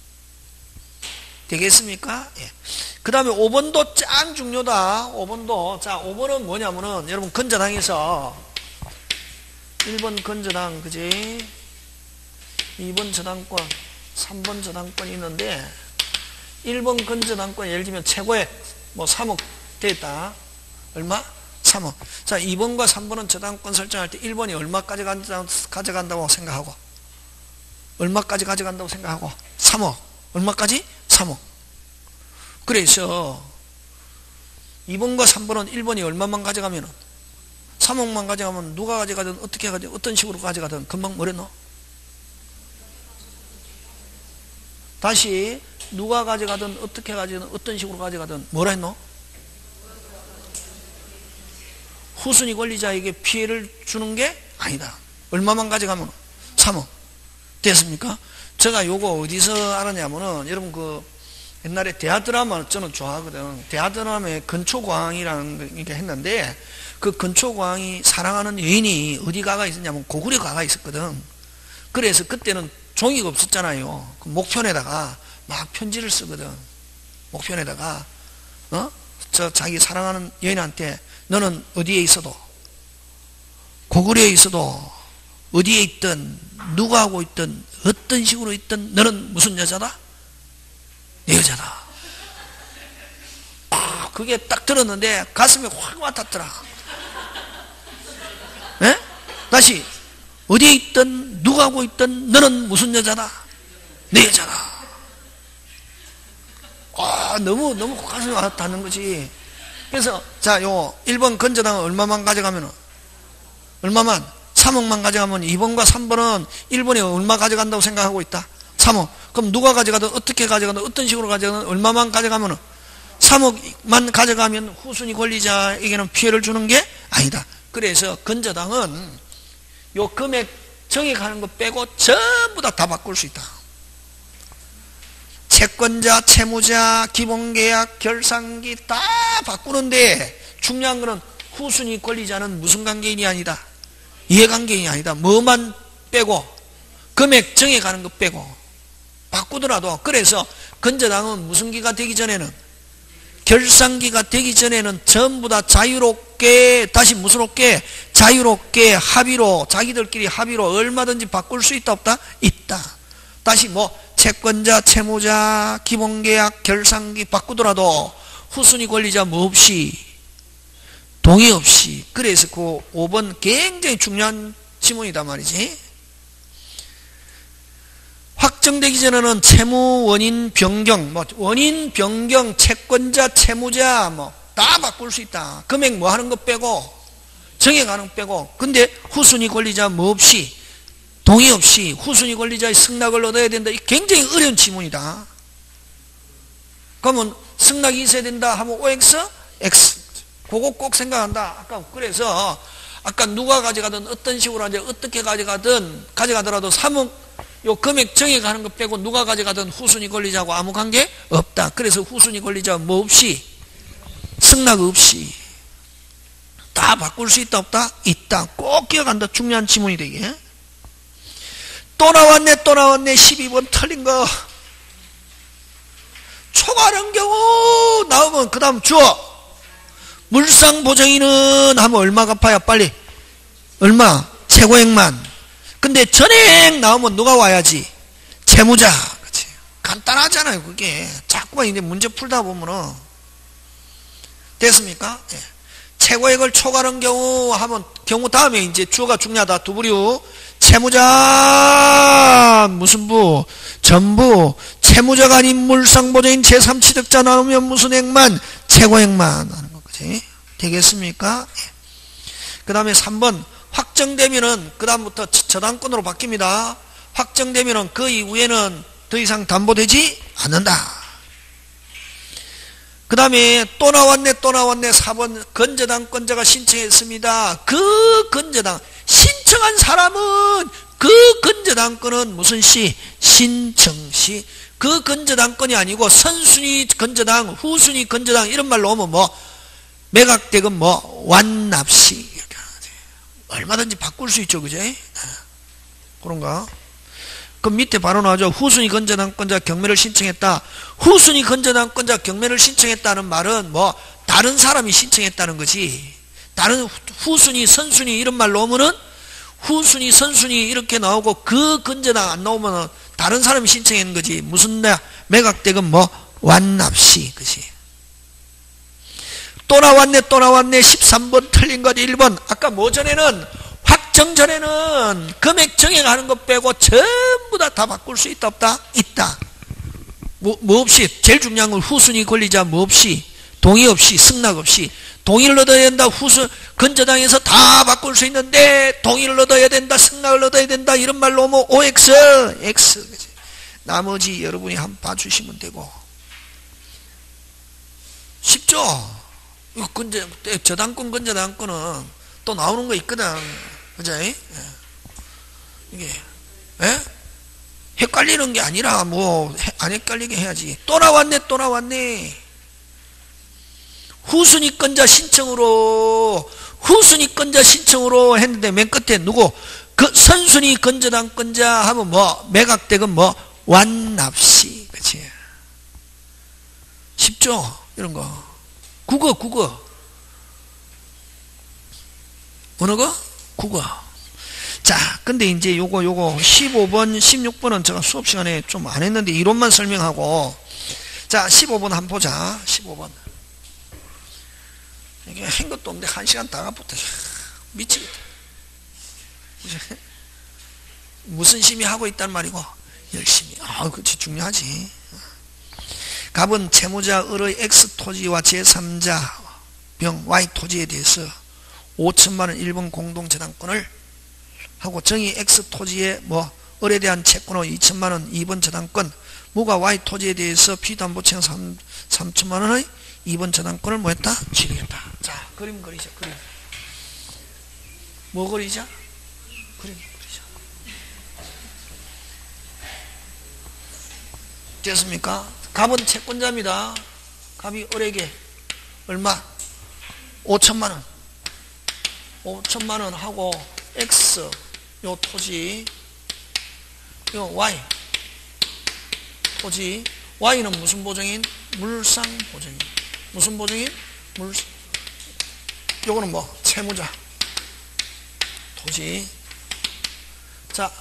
되겠습니까? 예. 그 다음에 오 번도 짱 중요다. 오 번도 자 오 번은 뭐냐면은 여러분 건전항에서 일 번 건전항 그지? 이 번 저당권 삼 번 저당권이 있는데 일 번 건전항권 예를 들면 최고액 뭐 삼억 됐다. 얼마? 삼억. 자, 이 번과 삼 번은 저당권 설정할 때 일 번이 얼마까지 가져간다고 생각하고 얼마까지 가져간다고 생각하고 삼억. 얼마까지? 삼억. 그래서 이 번과 삼 번은 일 번이 얼마만 가져가면 삼억만 가져가면 누가 가져가든 어떻게 가져 어떤 식으로 가져가든 금방 뭐랬노? 다시 누가 가져가든 어떻게 가져가든 어떤 식으로 가져가든 뭐라 했노? 후순위 권리자에게 피해를 주는 게 아니다. 얼마만 가져가면? 삼억. 됐습니까? 제가 요거 어디서 알았냐면은, 여러분 그, 옛날에 대하 드라마 저는 좋아하거든. 대하 드라마에 근초광이라는 게 했는데, 그 근초광이 사랑하는 여인이 어디 가가 있었냐면 고구려 가가 있었거든. 그래서 그때는 종이가 없었잖아요. 그 목편에다가 막 편지를 쓰거든. 목편에다가 어? 저 자기 사랑하는 여인한테 너는 어디에 있어도, 고구려에 있어도, 어디에 있든 누가 하고 있든 어떤 식으로 있든 너는 무슨 여자다? 내 여자다. 아, 그게 딱 들었는데 가슴에 확 와닿더라. 에? 다시 어디에 있든 누가 하고 있든 너는 무슨 여자다? 내 여자다. 아, 너무 너무 가슴에 와닿는 거지. 그래서 자, 요 일 번 건저당은 얼마만 가져가면은, 얼마만? 삼억만 가져가면 이 번과 삼 번은 일 번이 얼마 가져간다고 생각하고 있다? 삼억. 그럼 누가 가져가든 어떻게 가져가든 어떤 식으로 가져가든 얼마만 가져가면은 삼억만 가져가면 후순위 권리자에게는 피해를 주는 게 아니다. 그래서 건저당은 요 금액 정액하는 거 빼고 전부 다 다 바꿀 수 있다. 채권자, 채무자, 기본계약, 결산기 다 바꾸는데 중요한 거는 후순위 권리자는 무슨 관계인이 아니다. 이해관계인이 아니다. 뭐만 빼고, 금액 정해가는 거 빼고 바꾸더라도. 그래서 건저당은 무슨 기가 되기 전에는, 결산기가 되기 전에는 전부 다 자유롭게, 다시 무슨 없게, 자유롭게 합의로, 자기들끼리 합의로 얼마든지 바꿀 수 있다 없다? 있다. 다시 뭐 채권자, 채무자, 기본계약, 결산기 바꾸더라도 후순위 권리자 뭐 없이, 동의 없이. 그래서 그 오 번 굉장히 중요한 지문이다 말이지. 확정되기 전에는 채무 원인 변경, 뭐 원인 변경, 채권자, 채무자 뭐 다 바꿀 수 있다. 금액 뭐 하는 거 빼고, 정해가는 거 빼고. 근데 후순위 권리자 뭐 없이, 동의 없이 후순위 권리자의 승낙을 얻어야 된다. 이 굉장히 어려운 지문이다. 그러면 승낙이 있어야 된다 하면 오엑스, X. 그거 꼭 생각한다. 아까 그래서 아까 누가 가져가든 어떤 식으로 하든 어떻게 가져가든 가져가더라도 삼억 요 금액 정해가는 거 빼고 누가 가져가든 후순위 권리자하고 아무 관계 없다. 그래서 후순위 권리자 뭐 없이, 승낙 없이 다 바꿀 수 있다 없다? 있다. 꼭 기억한다. 중요한 지문이 되게. 또 나왔네 또 나왔네. 십이 번 틀린 거. 초과하는 경우 나오면 그 다음 주어. 물상보정인은 하면 얼마 갚아야 빨리? 얼마? 최고액만. 근데 전액 나오면 누가 와야지? 채무자. 그치? 간단하잖아요 그게. 자꾸만 이제 문제 풀다 보면은. 됐습니까? 예. 최고액을 초과하는 경우 하면 경우 다음에 이제 주어가 중요하다. 두 부류. 채무자 무슨 부? 전부. 채무자가 아닌 물상보정인 제삼 취득자 나오면 무슨 액만? 최고액만 하는 거. 그치? 되겠습니까? 예. 그 다음에 삼 번. 확정되면은 그 다음부터 저당권으로 바뀝니다. 확정되면은 그 이후에는 더 이상 담보되지 않는다. 그 다음에 또 나왔네 또 나왔네. 사 번 건저당권자가 신청했습니다. 그 건저당 신청한 사람은 그 건저당권은 무슨 시? 신청시. 그 건저당권이 아니고 선순위 건저당, 후순위 건저당 이런 말로 오면 뭐 매각대금 뭐 완납시 얼마든지 바꿀 수 있죠. 그죠? 그런가? 그럼 밑에 바로 나오죠. 후순위 건저당권자 경매를 신청했다. 후순위 건저당권자 경매를 신청했다는 말은 뭐 다른 사람이 신청했다는 거지. 다른 후순위 선순위 이런 말 나오면은 후순위 선순위 이렇게 나오고 그 건저당 안 나오면은 다른 사람이 신청한 거지. 무슨 매각대금 뭐 완납시. 그지? 또 나왔네 또 나왔네. 십삼 번 틀린 것 일 번. 아까 뭐 전에는 확정 전에는 금액 정액하는 것 빼고 전부 다 다 바꿀 수 있다 없다? 있다. 뭐, 뭐 없이, 제일 중요한 건 후순위 권리자 뭐 없이, 동의 없이, 승낙 없이. 동의를 얻어야 된다. 후순 건저당에서 다 바꿀 수 있는데 동의를 얻어야 된다. 승낙을 얻어야 된다. 이런 말로 뭐 오엑스, X. 그치? 나머지 여러분이 한번 봐주시면 되고. 쉽죠? 이거 건저, 저당권, 건저당권은 또 나오는 거 있거든. 그죠? 예. 이게, 예? 헷갈리는 게 아니라, 뭐, 안 헷갈리게 해야지. 또 나왔네, 또 나왔네. 후순위권자 신청으로, 후순위권자 신청으로 했는데, 맨 끝에 누구? 그 선순위 건저당권자 하면 뭐 매각대금 뭐 완납시. 그치? 쉽죠? 이런 거. 국어 국어. 어느 거? 국어. 자, 근데 이제 요거 요거 십오 번, 십육 번은 제가 수업 시간에 좀 안 했는데 이론만 설명하고, 자, 십오 번 한번 보자. 십오 번. 이게 한 것도 없는데 한 시간 다 가붙어. 미치겠다. 무슨 심의 하고 있단 말이고? 열심히. 아, 그렇지, 중요하지. 갑은 채무자 을의 X 토지와 제삼자 병 Y 토지에 대해서 오천만 원 일 번 공동재단권을 하고, 정의 X 토지에 뭐 을에 대한 채권의 이천만 원 이 번 재단권, 무가 Y 토지에 대해서 피담보채권 삼천만 원의 이 번 재단권을 뭐 했다? 취득했다. 자, 그림 그리자. 그림. 뭐 그리자? 그림 그리자. 됐습니까? 갑은 채권자입니다. 갑이 을에게 얼마? 오천만 원. 오천만 원 하고 X 요 토지, 요 Y 토지. Y는 무슨 보증인? 물상 보증인. 무슨 보증인? 물상. 요거는 뭐 채무자 토지. 자,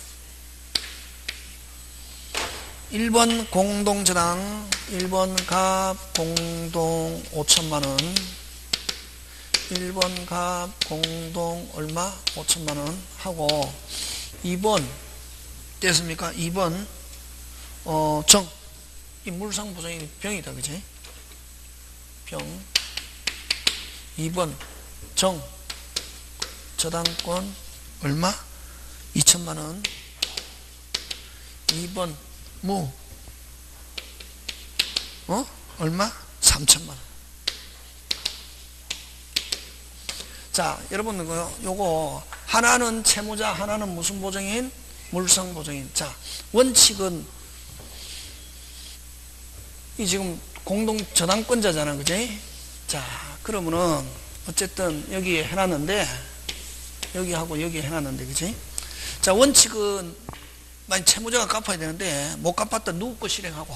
일 번 공동저당, 일 번 갑 공동 오천만 원, 일 번 갑 공동 얼마? 오천만 원 하고, 이 번 됐습니까? 이 번 어, 정. 이 물상 보증이 병이다. 그치? 병. 이 번 정. 저당권 얼마? 이천만 원. 이 번 무. 어? 얼마? 삼천만 원. 자, 여러분, 요거, 하나는 채무자, 하나는 무슨 보증인? 물상 보증인. 자, 원칙은, 이 지금 공동 저당권자잖아. 그지? 자, 그러면은, 어쨌든 여기에 해놨는데, 여기하고 여기에 해놨는데, 그지? 자, 원칙은, 만약 채무자가 갚아야 되는데, 못 갚았다 누구 거 실행하고,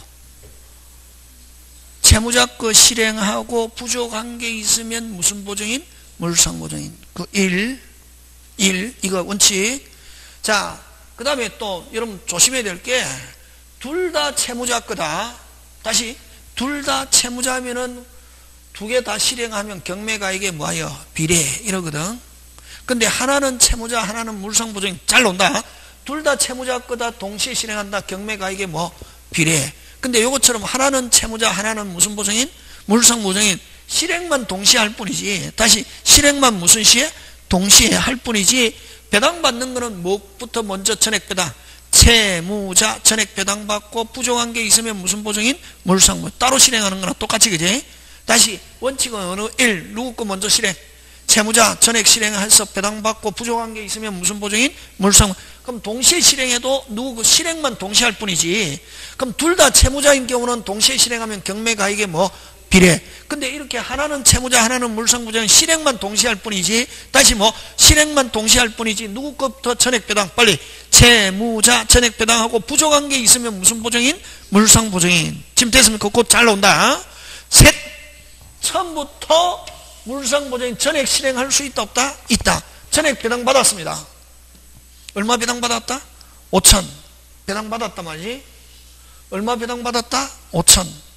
채무자 거 실행하고 부족한 게 있으면 무슨 보증인? 물상 보증인. 그 일, 일, 이거 원칙. 자, 그 다음에 또 여러분 조심해야 될 게, 둘 다 채무자 거다. 다시, 둘 다 채무자면은 두 개 다 실행하면 경매가액에 뭐하여? 비례. 이러거든. 근데 하나는 채무자, 하나는 물상 보증인. 잘 논다. 둘 다 채무자 거다. 동시에 실행한다. 경매가액에 뭐? 비례. 근데 요것처럼 하나는 채무자, 하나는 무슨 보증인? 물상 보증인. 실행만 동시에 할 뿐이지. 다시, 실행만 무슨 시에? 동시에 할 뿐이지. 배당받는 거는 뭐부터 먼저 전액배당? 채무자 전액 배당받고 부족한 게 있으면 무슨 보증인? 물상 보증인. 따로 실행하는 거나 똑같이. 그지? 다시, 원칙은 어느? 일. 누구 거 먼저 실행? 채무자 전액 실행해서 배당받고 부족한 게 있으면 무슨 보증인? 물상. 그럼 동시에 실행해도 누구 실행만 동시에 할 뿐이지. 그럼 둘 다 채무자인 경우는 동시에 실행하면 경매가액에 뭐? 비례. 근데 이렇게 하나는 채무자, 하나는 물상보증인. 실행만 동시에 할 뿐이지. 다시 뭐? 실행만 동시에 할 뿐이지. 누구 것부터 전액배당? 빨리. 채무자 전액배당하고 부족한 게 있으면 무슨 보증인? 물상보증인. 지금 됐습니까? 곧 잘 나온다. 셋. 처음부터 물상보증인 전액 실행할 수 있다 없다? 있다. 전액 배당 받았습니다. 얼마 배당 받았다? 오천. 배당 받았단 말이지. 얼마 배당 받았다? 오천.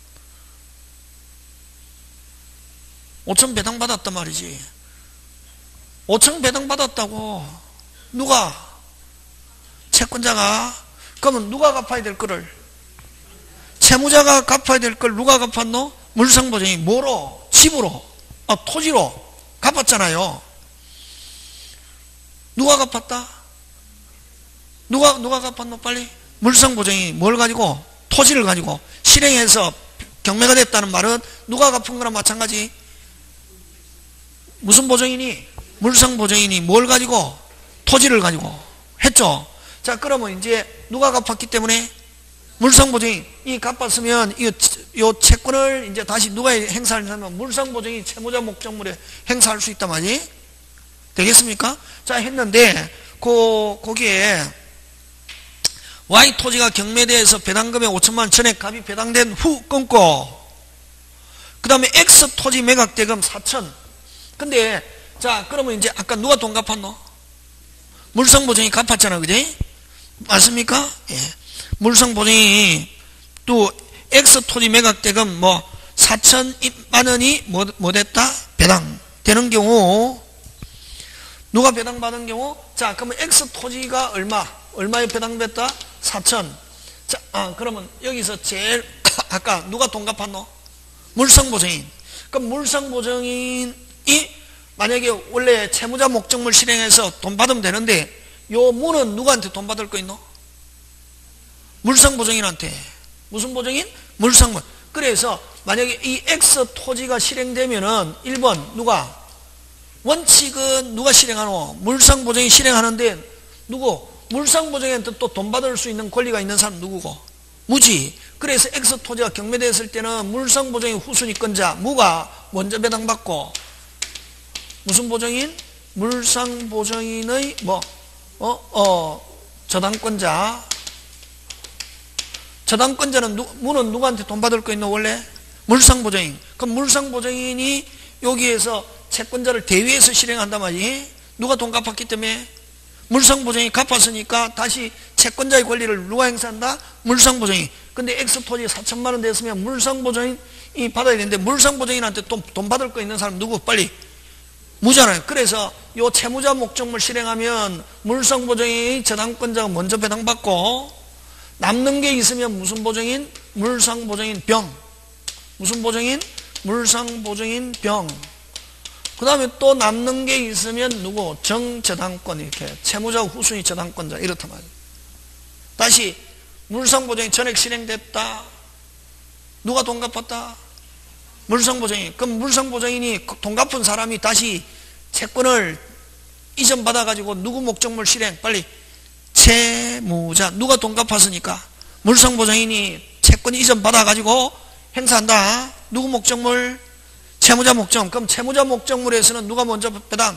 오천 배당 받았단 말이지. 오천 배당 받았다고. 누가? 채권자가. 그러면 누가 갚아야 될 거를? 채무자가 갚아야 될 걸 누가 갚았노? 물상보증인. 뭐로? 집으로. 아, 토지로. 갚았잖아요. 누가 갚았다? 누가, 누가 갚았노? 빨리. 물상보증인이 뭘 가지고? 토지를 가지고 실행해서 경매가 됐다는 말은 누가 갚은 거랑 마찬가지. 무슨 보증인이? 물상보증인이 뭘 가지고? 토지를 가지고 했죠. 자, 그러면 이제 누가 갚았기 때문에 물상보증인이 갚았으면 이 요 채권을 이제 다시 누가 행사를 하면 물상보증인이 채무자 목적물에 행사할 수 있단 말이지. 되겠습니까? 자, 했는데 그, 거기에 Y 토지가 경매대에서 배당금액 오천만 원 전액 값이 배당된 후 끊고, 그 다음에 X 토지 매각대금 사천. 근데, 자, 그러면 이제 아까 누가 돈 갚았노? 물상보증이 갚았잖아, 그지? 맞습니까? 예. 물상보증이 또 X 토지 매각대금 뭐 사천만 원이 뭐, 뭐 됐다? 배당되는 경우, 누가 배당받은 경우? 자, 그러면 X 토지가 얼마? 얼마에 배당됐다? 사천. 자, 아, 그러면 여기서 제일, 아까 누가 돈 갚았노? 물상보증인. 그럼 물상보증인이 만약에 원래 채무자 목적물 실행해서 돈 받으면 되는데, 요 무는 누구한테 돈 받을 거 있노? 물상보증인한테. 무슨 보증인? 물상보증인. 그래서 만약에 이 X 토지가 실행되면은 일 번 누가? 원칙은 누가 실행하노? 물상보증이 실행하는데 누구? 물상보증인한테 또 돈 받을 수 있는 권리가 있는 사람 누구고? 무지. 그래서 X 토지가 경매됐을 때는 물상보증인 후순위권자 무가 먼저 배당받고, 무슨 보증인? 물상보증인의 뭐 어, 어, 저당권자. 저당권자는 누, 무는 누구한테 돈 받을 거 있노 원래? 물상보증인. 그럼 물상보증인이 여기에서 채권자를 대위해서 실행한단 말이지. 누가 돈 갚았기 때문에 물상보증이 갚았으니까 다시 채권자의 권리를 누가 행사한다? 물상보증인. 근데 X토지 사천만 원 됐으면 물상보증인이 받아야 되는데, 물상보증인한테 돈, 돈 받을 거 있는 사람 누구? 빨리 무잖아요. 그래서 요 채무자 목적물 실행하면 물상보증인의 저당권자가 먼저 배당받고, 남는 게 있으면 무슨 보증인? 물상보증인 병. 무슨 보증인? 물상보증인 병. 그 다음에 또 남는 게 있으면 누구? 정저당권. 이렇게 채무자 후순위 저당권자 이렇단 말이에요. 다시 물상보증인 전액 실행됐다. 누가 돈 갚았다? 물상보증인. 그럼 물상보증인이 돈 갚은 사람이 다시 채권을 이전받아 가지고 누구 목적물 실행? 빨리 채무자. 누가 돈 갚았으니까 물상보증인이 채권 이전받아 가지고 행사한다. 누구 목적물? 채무자 목적. 그럼 채무자 목적물에서는 누가 먼저 배당?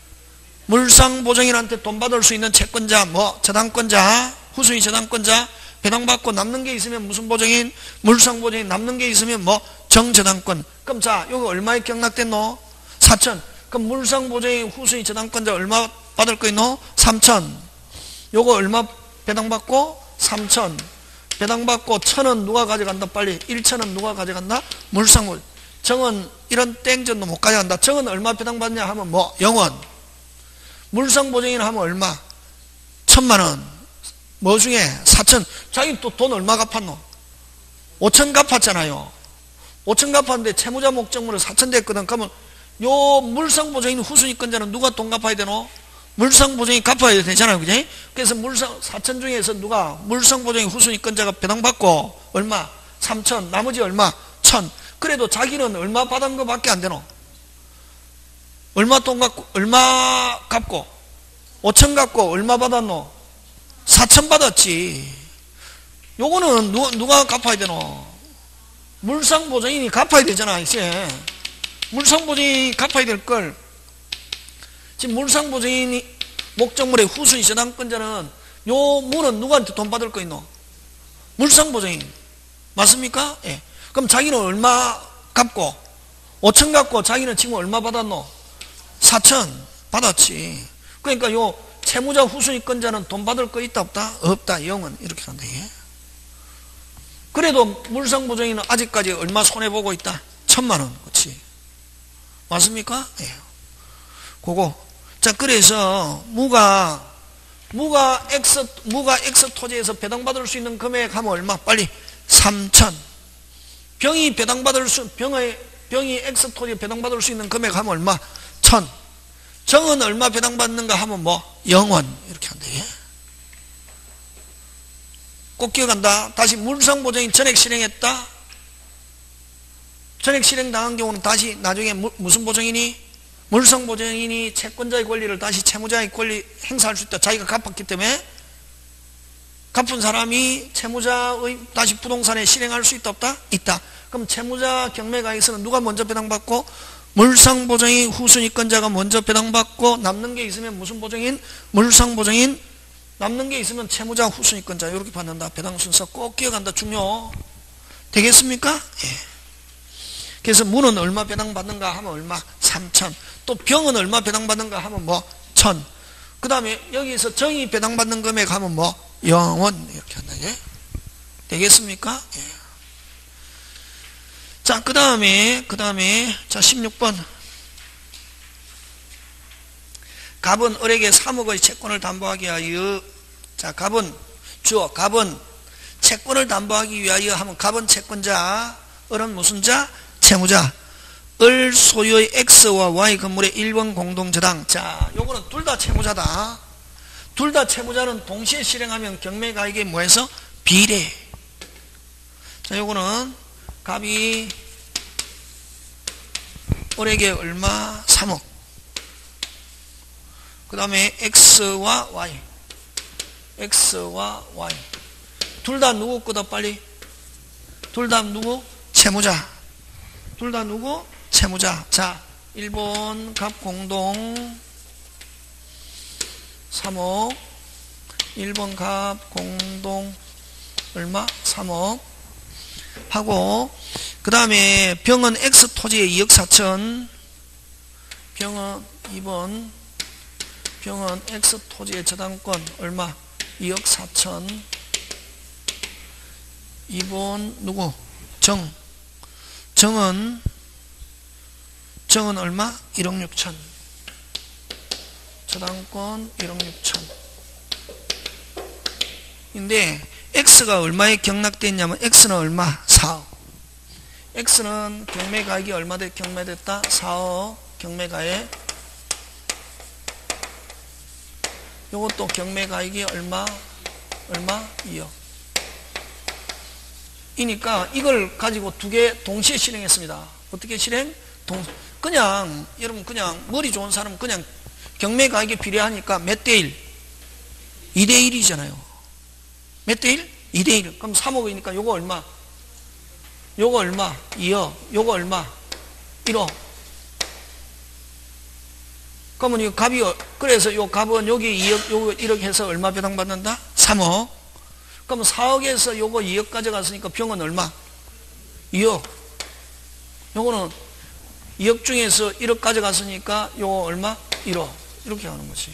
물상보증인한테 돈 받을 수 있는 채권자, 뭐 저당권자, 후순위 저당권자 배당받고, 남는 게 있으면 무슨 보증인? 물상보증인. 남는 게 있으면 뭐 정저당권. 그럼 자, 여기 얼마에 경락됐노? 사천. 그럼 물상보증인 후순위 저당권자 얼마 받을 거 있노? 삼천. 요거 얼마 배당받고? 삼천. 배당받고 천은 누가 가져간다? 빨리. 일천은 누가 가져간다? 물상보증인. 정은 이런 땡전도 못 가져간다. 정은 얼마 배당받냐 하면 뭐 영원. 물상보증인 하면 얼마? 천만 원. 뭐 중에 사천. 자기 또 돈 얼마 갚았노? 오천 갚았잖아요. 오천 갚았는데 채무자 목적물은 사천 됐거든. 그러면 요 물상보증인 후순위권자는 누가 돈 갚아야 되노? 물상보증이 갚아야 되잖아요. 그지? 그래서 물상, 사천 중에서 누가 물상보증인 후순위권자가 배당받고 얼마? 삼천. 나머지 얼마? 천. 그래도 자기는 얼마 받은 거 밖에 안 되노? 얼마 돈 갚고, 얼마 갚고? 오천 갚고 얼마 받았노? 사천 받았지. 요거는 누, 누가 갚아야 되노? 물상보증인이 갚아야 되잖아, 이제. 물상보증인이 갚아야 될 걸. 지금 물상보증인이 목적물의 후순위 저당권자는 요 무는 누구한테 돈 받을 거 있노? 물상보증인. 맞습니까? 예. 그럼 자기는 얼마 갚고? 오천 갚고 자기는 지금 얼마 받았노? 사천 받았지. 그러니까 요 채무자 후순위권자는 돈 받을 거 있다 없다? 없다. 영은 이렇게 한다. 예. 그래도 물상보증인은 아직까지 얼마 손해보고 있다? 천만 원. 그렇지. 맞습니까? 예. 그거. 자, 그래서 무가 무가 X 무가 X 토지에서 배당받을 수 있는 금액 하면 얼마? 빨리 삼천. 병이 배당받을 수 병의 병이 X 토지에 배당받을 수 있는 금액 하면 얼마? 천. 정은 얼마 배당받는가 하면 뭐? 영원. 이렇게 한대. 꼭 기억한다. 다시 물상보증인 전액 실행했다. 전액 실행 당한 경우는 다시 나중에 무, 무슨 보증인이? 물상보증인이 채권자의 권리를 다시 채무자의 권리 행사할 수 있다. 자기가 갚았기 때문에. 갚은 사람이 채무자의 다시 부동산에 실행할 수 있다 없다? 있다. 그럼 채무자 경매가에서는 누가 먼저 배당받고? 물상보증인 후순위권자가 먼저 배당받고 남는 게 있으면 무슨 보증인? 물상보증인. 남는 게 있으면 채무자 후순위권자 이렇게 받는다. 배당 순서 꼭 기억한다. 중요. 되겠습니까? 예. 그래서 물은 얼마 배당받는가 하면 얼마? 삼천. 또 병은 얼마 배당받는가 하면 뭐? 천. 그 다음에 여기서 정의 배당받는 금액 하면 뭐? 영원. 이렇게 한다. 예? 되겠습니까? 예. 자, 그 다음에, 그 다음에, 자, 십육 번. 갑은 을에게 삼억의 채권을 담보하기 위하여, 자, 갑은, 주어, 갑은 채권을 담보하기 위하여 하면 갑은 채권자, 을은 무슨 자? 채무자. 을 소유의 X와 Y 건물의 일 번 공동저당. 자, 요거는 둘 다 채무자다. 둘 다 채무자는 동시에 실행하면 경매가액에 뭐해서? 비례. 자, 요거는 갑이 을에게 얼마? 삼억. 그 다음에 X와 Y. X와 Y. 둘 다 누구 거다 빨리? 둘 다 누구? 채무자. 둘 다 누구? 채무자. 자, 일 번 갑 공동 삼억. 일 번 갑 공동 얼마? 삼억. 하고, 그 다음에 병은 X 토지에 이억 사천. 병은 이 번. 병은 X 토지의 저당권 얼마? 이억 사천. 이 번 누구? 정. 정은 정은 얼마? 일억 육천. 저당권 일억 육천. 인데 X가 얼마에 경락되어 있냐면 X는 얼마? 사억. X는 경매가액이 얼마 돼 경매됐다? 사억. 경매가액. 요것도 경매가액이 얼마? 얼마? 이억. 이니까 이걸 가지고 두 개 동시에 실행했습니다. 어떻게 실행? 동, 그냥 여러분 그냥 머리 좋은 사람은 그냥 경매가액에 비례하니까 몇 대 일? 이 대 일이잖아요. 몇 대 일? 이 대 일. 그럼 삼억이니까 요거 얼마? 요거 얼마? 이억. 요거 얼마? 일억. 그러면 이 값이, 그래서 요 값은 여기 이억, 요거 일억 해서 얼마 배당받는다? 삼억. 그러면 사억에서 요거 이억 가져갔으니까 병은 얼마? 이억. 요거는 이억 중에서 일억 가져갔으니까 요거 얼마? 일억. 이렇게 하는 거지.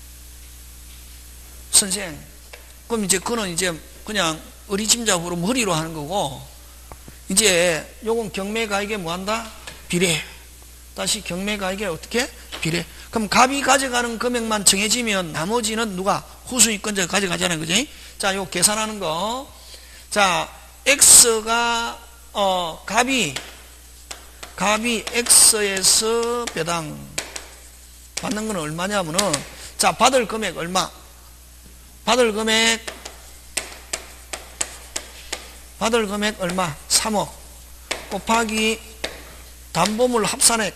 선생. 그럼 이제 그거는 이제 그냥 어리짐작으로 머리로 하는 거고, 이제 요건 경매가액에 뭐 한다? 비례. 다시 경매가액에 어떻게? 비례. 그럼 갑이 가져가는 금액만 정해지면 나머지는 누가? 후순위권자가 가져가잖아요. 그지? 자, 요 계산하는 거. 자, X가, 어, 갑이, 갑이 X에서 배당 받는 건 얼마냐면은, 자, 받을 금액 얼마? 받을 금액, 받을 금액 얼마? 삼억. 곱하기 담보물 합산액.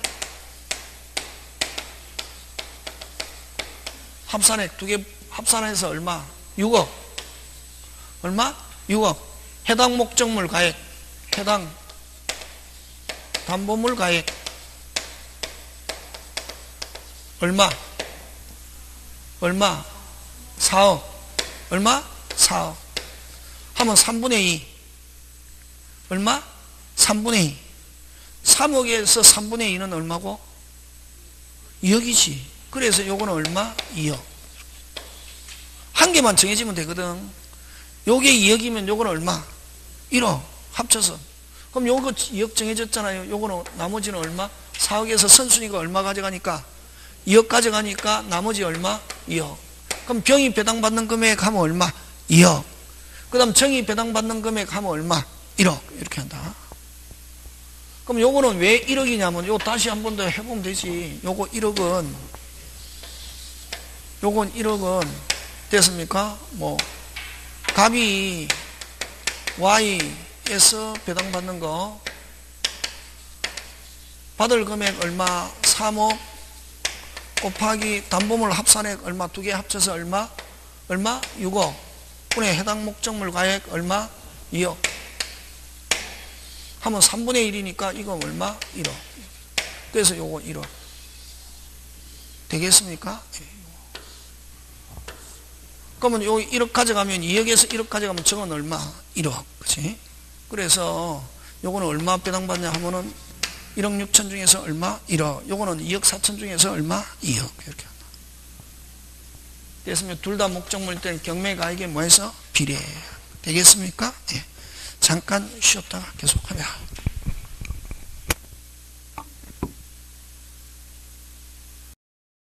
합산액 두 개 합산해서 얼마? 육억. 얼마? 육억. 해당 목적물 가액. 해당 담보물 가액. 얼마? 얼마? 사억. 얼마? 사억. 하면 삼분의 이. 얼마? 삼분의 이. 삼억에서 삼분의 이는 얼마고? 이억이지. 그래서 요거는 얼마? 이억. 한 개만 정해지면 되거든. 요게 이억이면 요거는 얼마? 일억. 합쳐서. 그럼 요거 이억 정해졌잖아요. 요거는 나머지는 얼마? 사억에서 선순위가 얼마 가져가니까? 이억 가져가니까 나머지 얼마? 이억. 그럼 병이 배당받는 금액 하면 얼마? 이억. 그 다음 정이 배당받는 금액 하면 얼마? 일억. 이렇게 한다. 그럼 요거는 왜 일억이냐면 요 다시 한 번 더 해보면 되지. 요거 일억은 요건 일억은 됐습니까? 뭐 갑이 Y에서 배당받는 거 받을 금액 얼마? 삼억 곱하기 담보물 합산액 얼마? 두 개 합쳐서 얼마? 얼마? 육억. 분의 해당 목적물 가액 얼마? 이억. 하면 삼분의 일이니까 이건 얼마? 일억. 그래서 요거 일억. 되겠습니까? 예. 그러면 요 일억 가져가면 이억에서 일억 가져가면 저건 얼마? 일억. 그치? 그래서 요거는 얼마 배당받냐 하면은 일억 육천 중에서 얼마? 일억. 요거는 이억 사천 중에서 얼마? 이억. 이렇게. 됐으면 둘 다 목적물일 때는 경매가액에 뭐해서 비례. 되겠습니까? 예. 잠깐 쉬었다가 계속하자.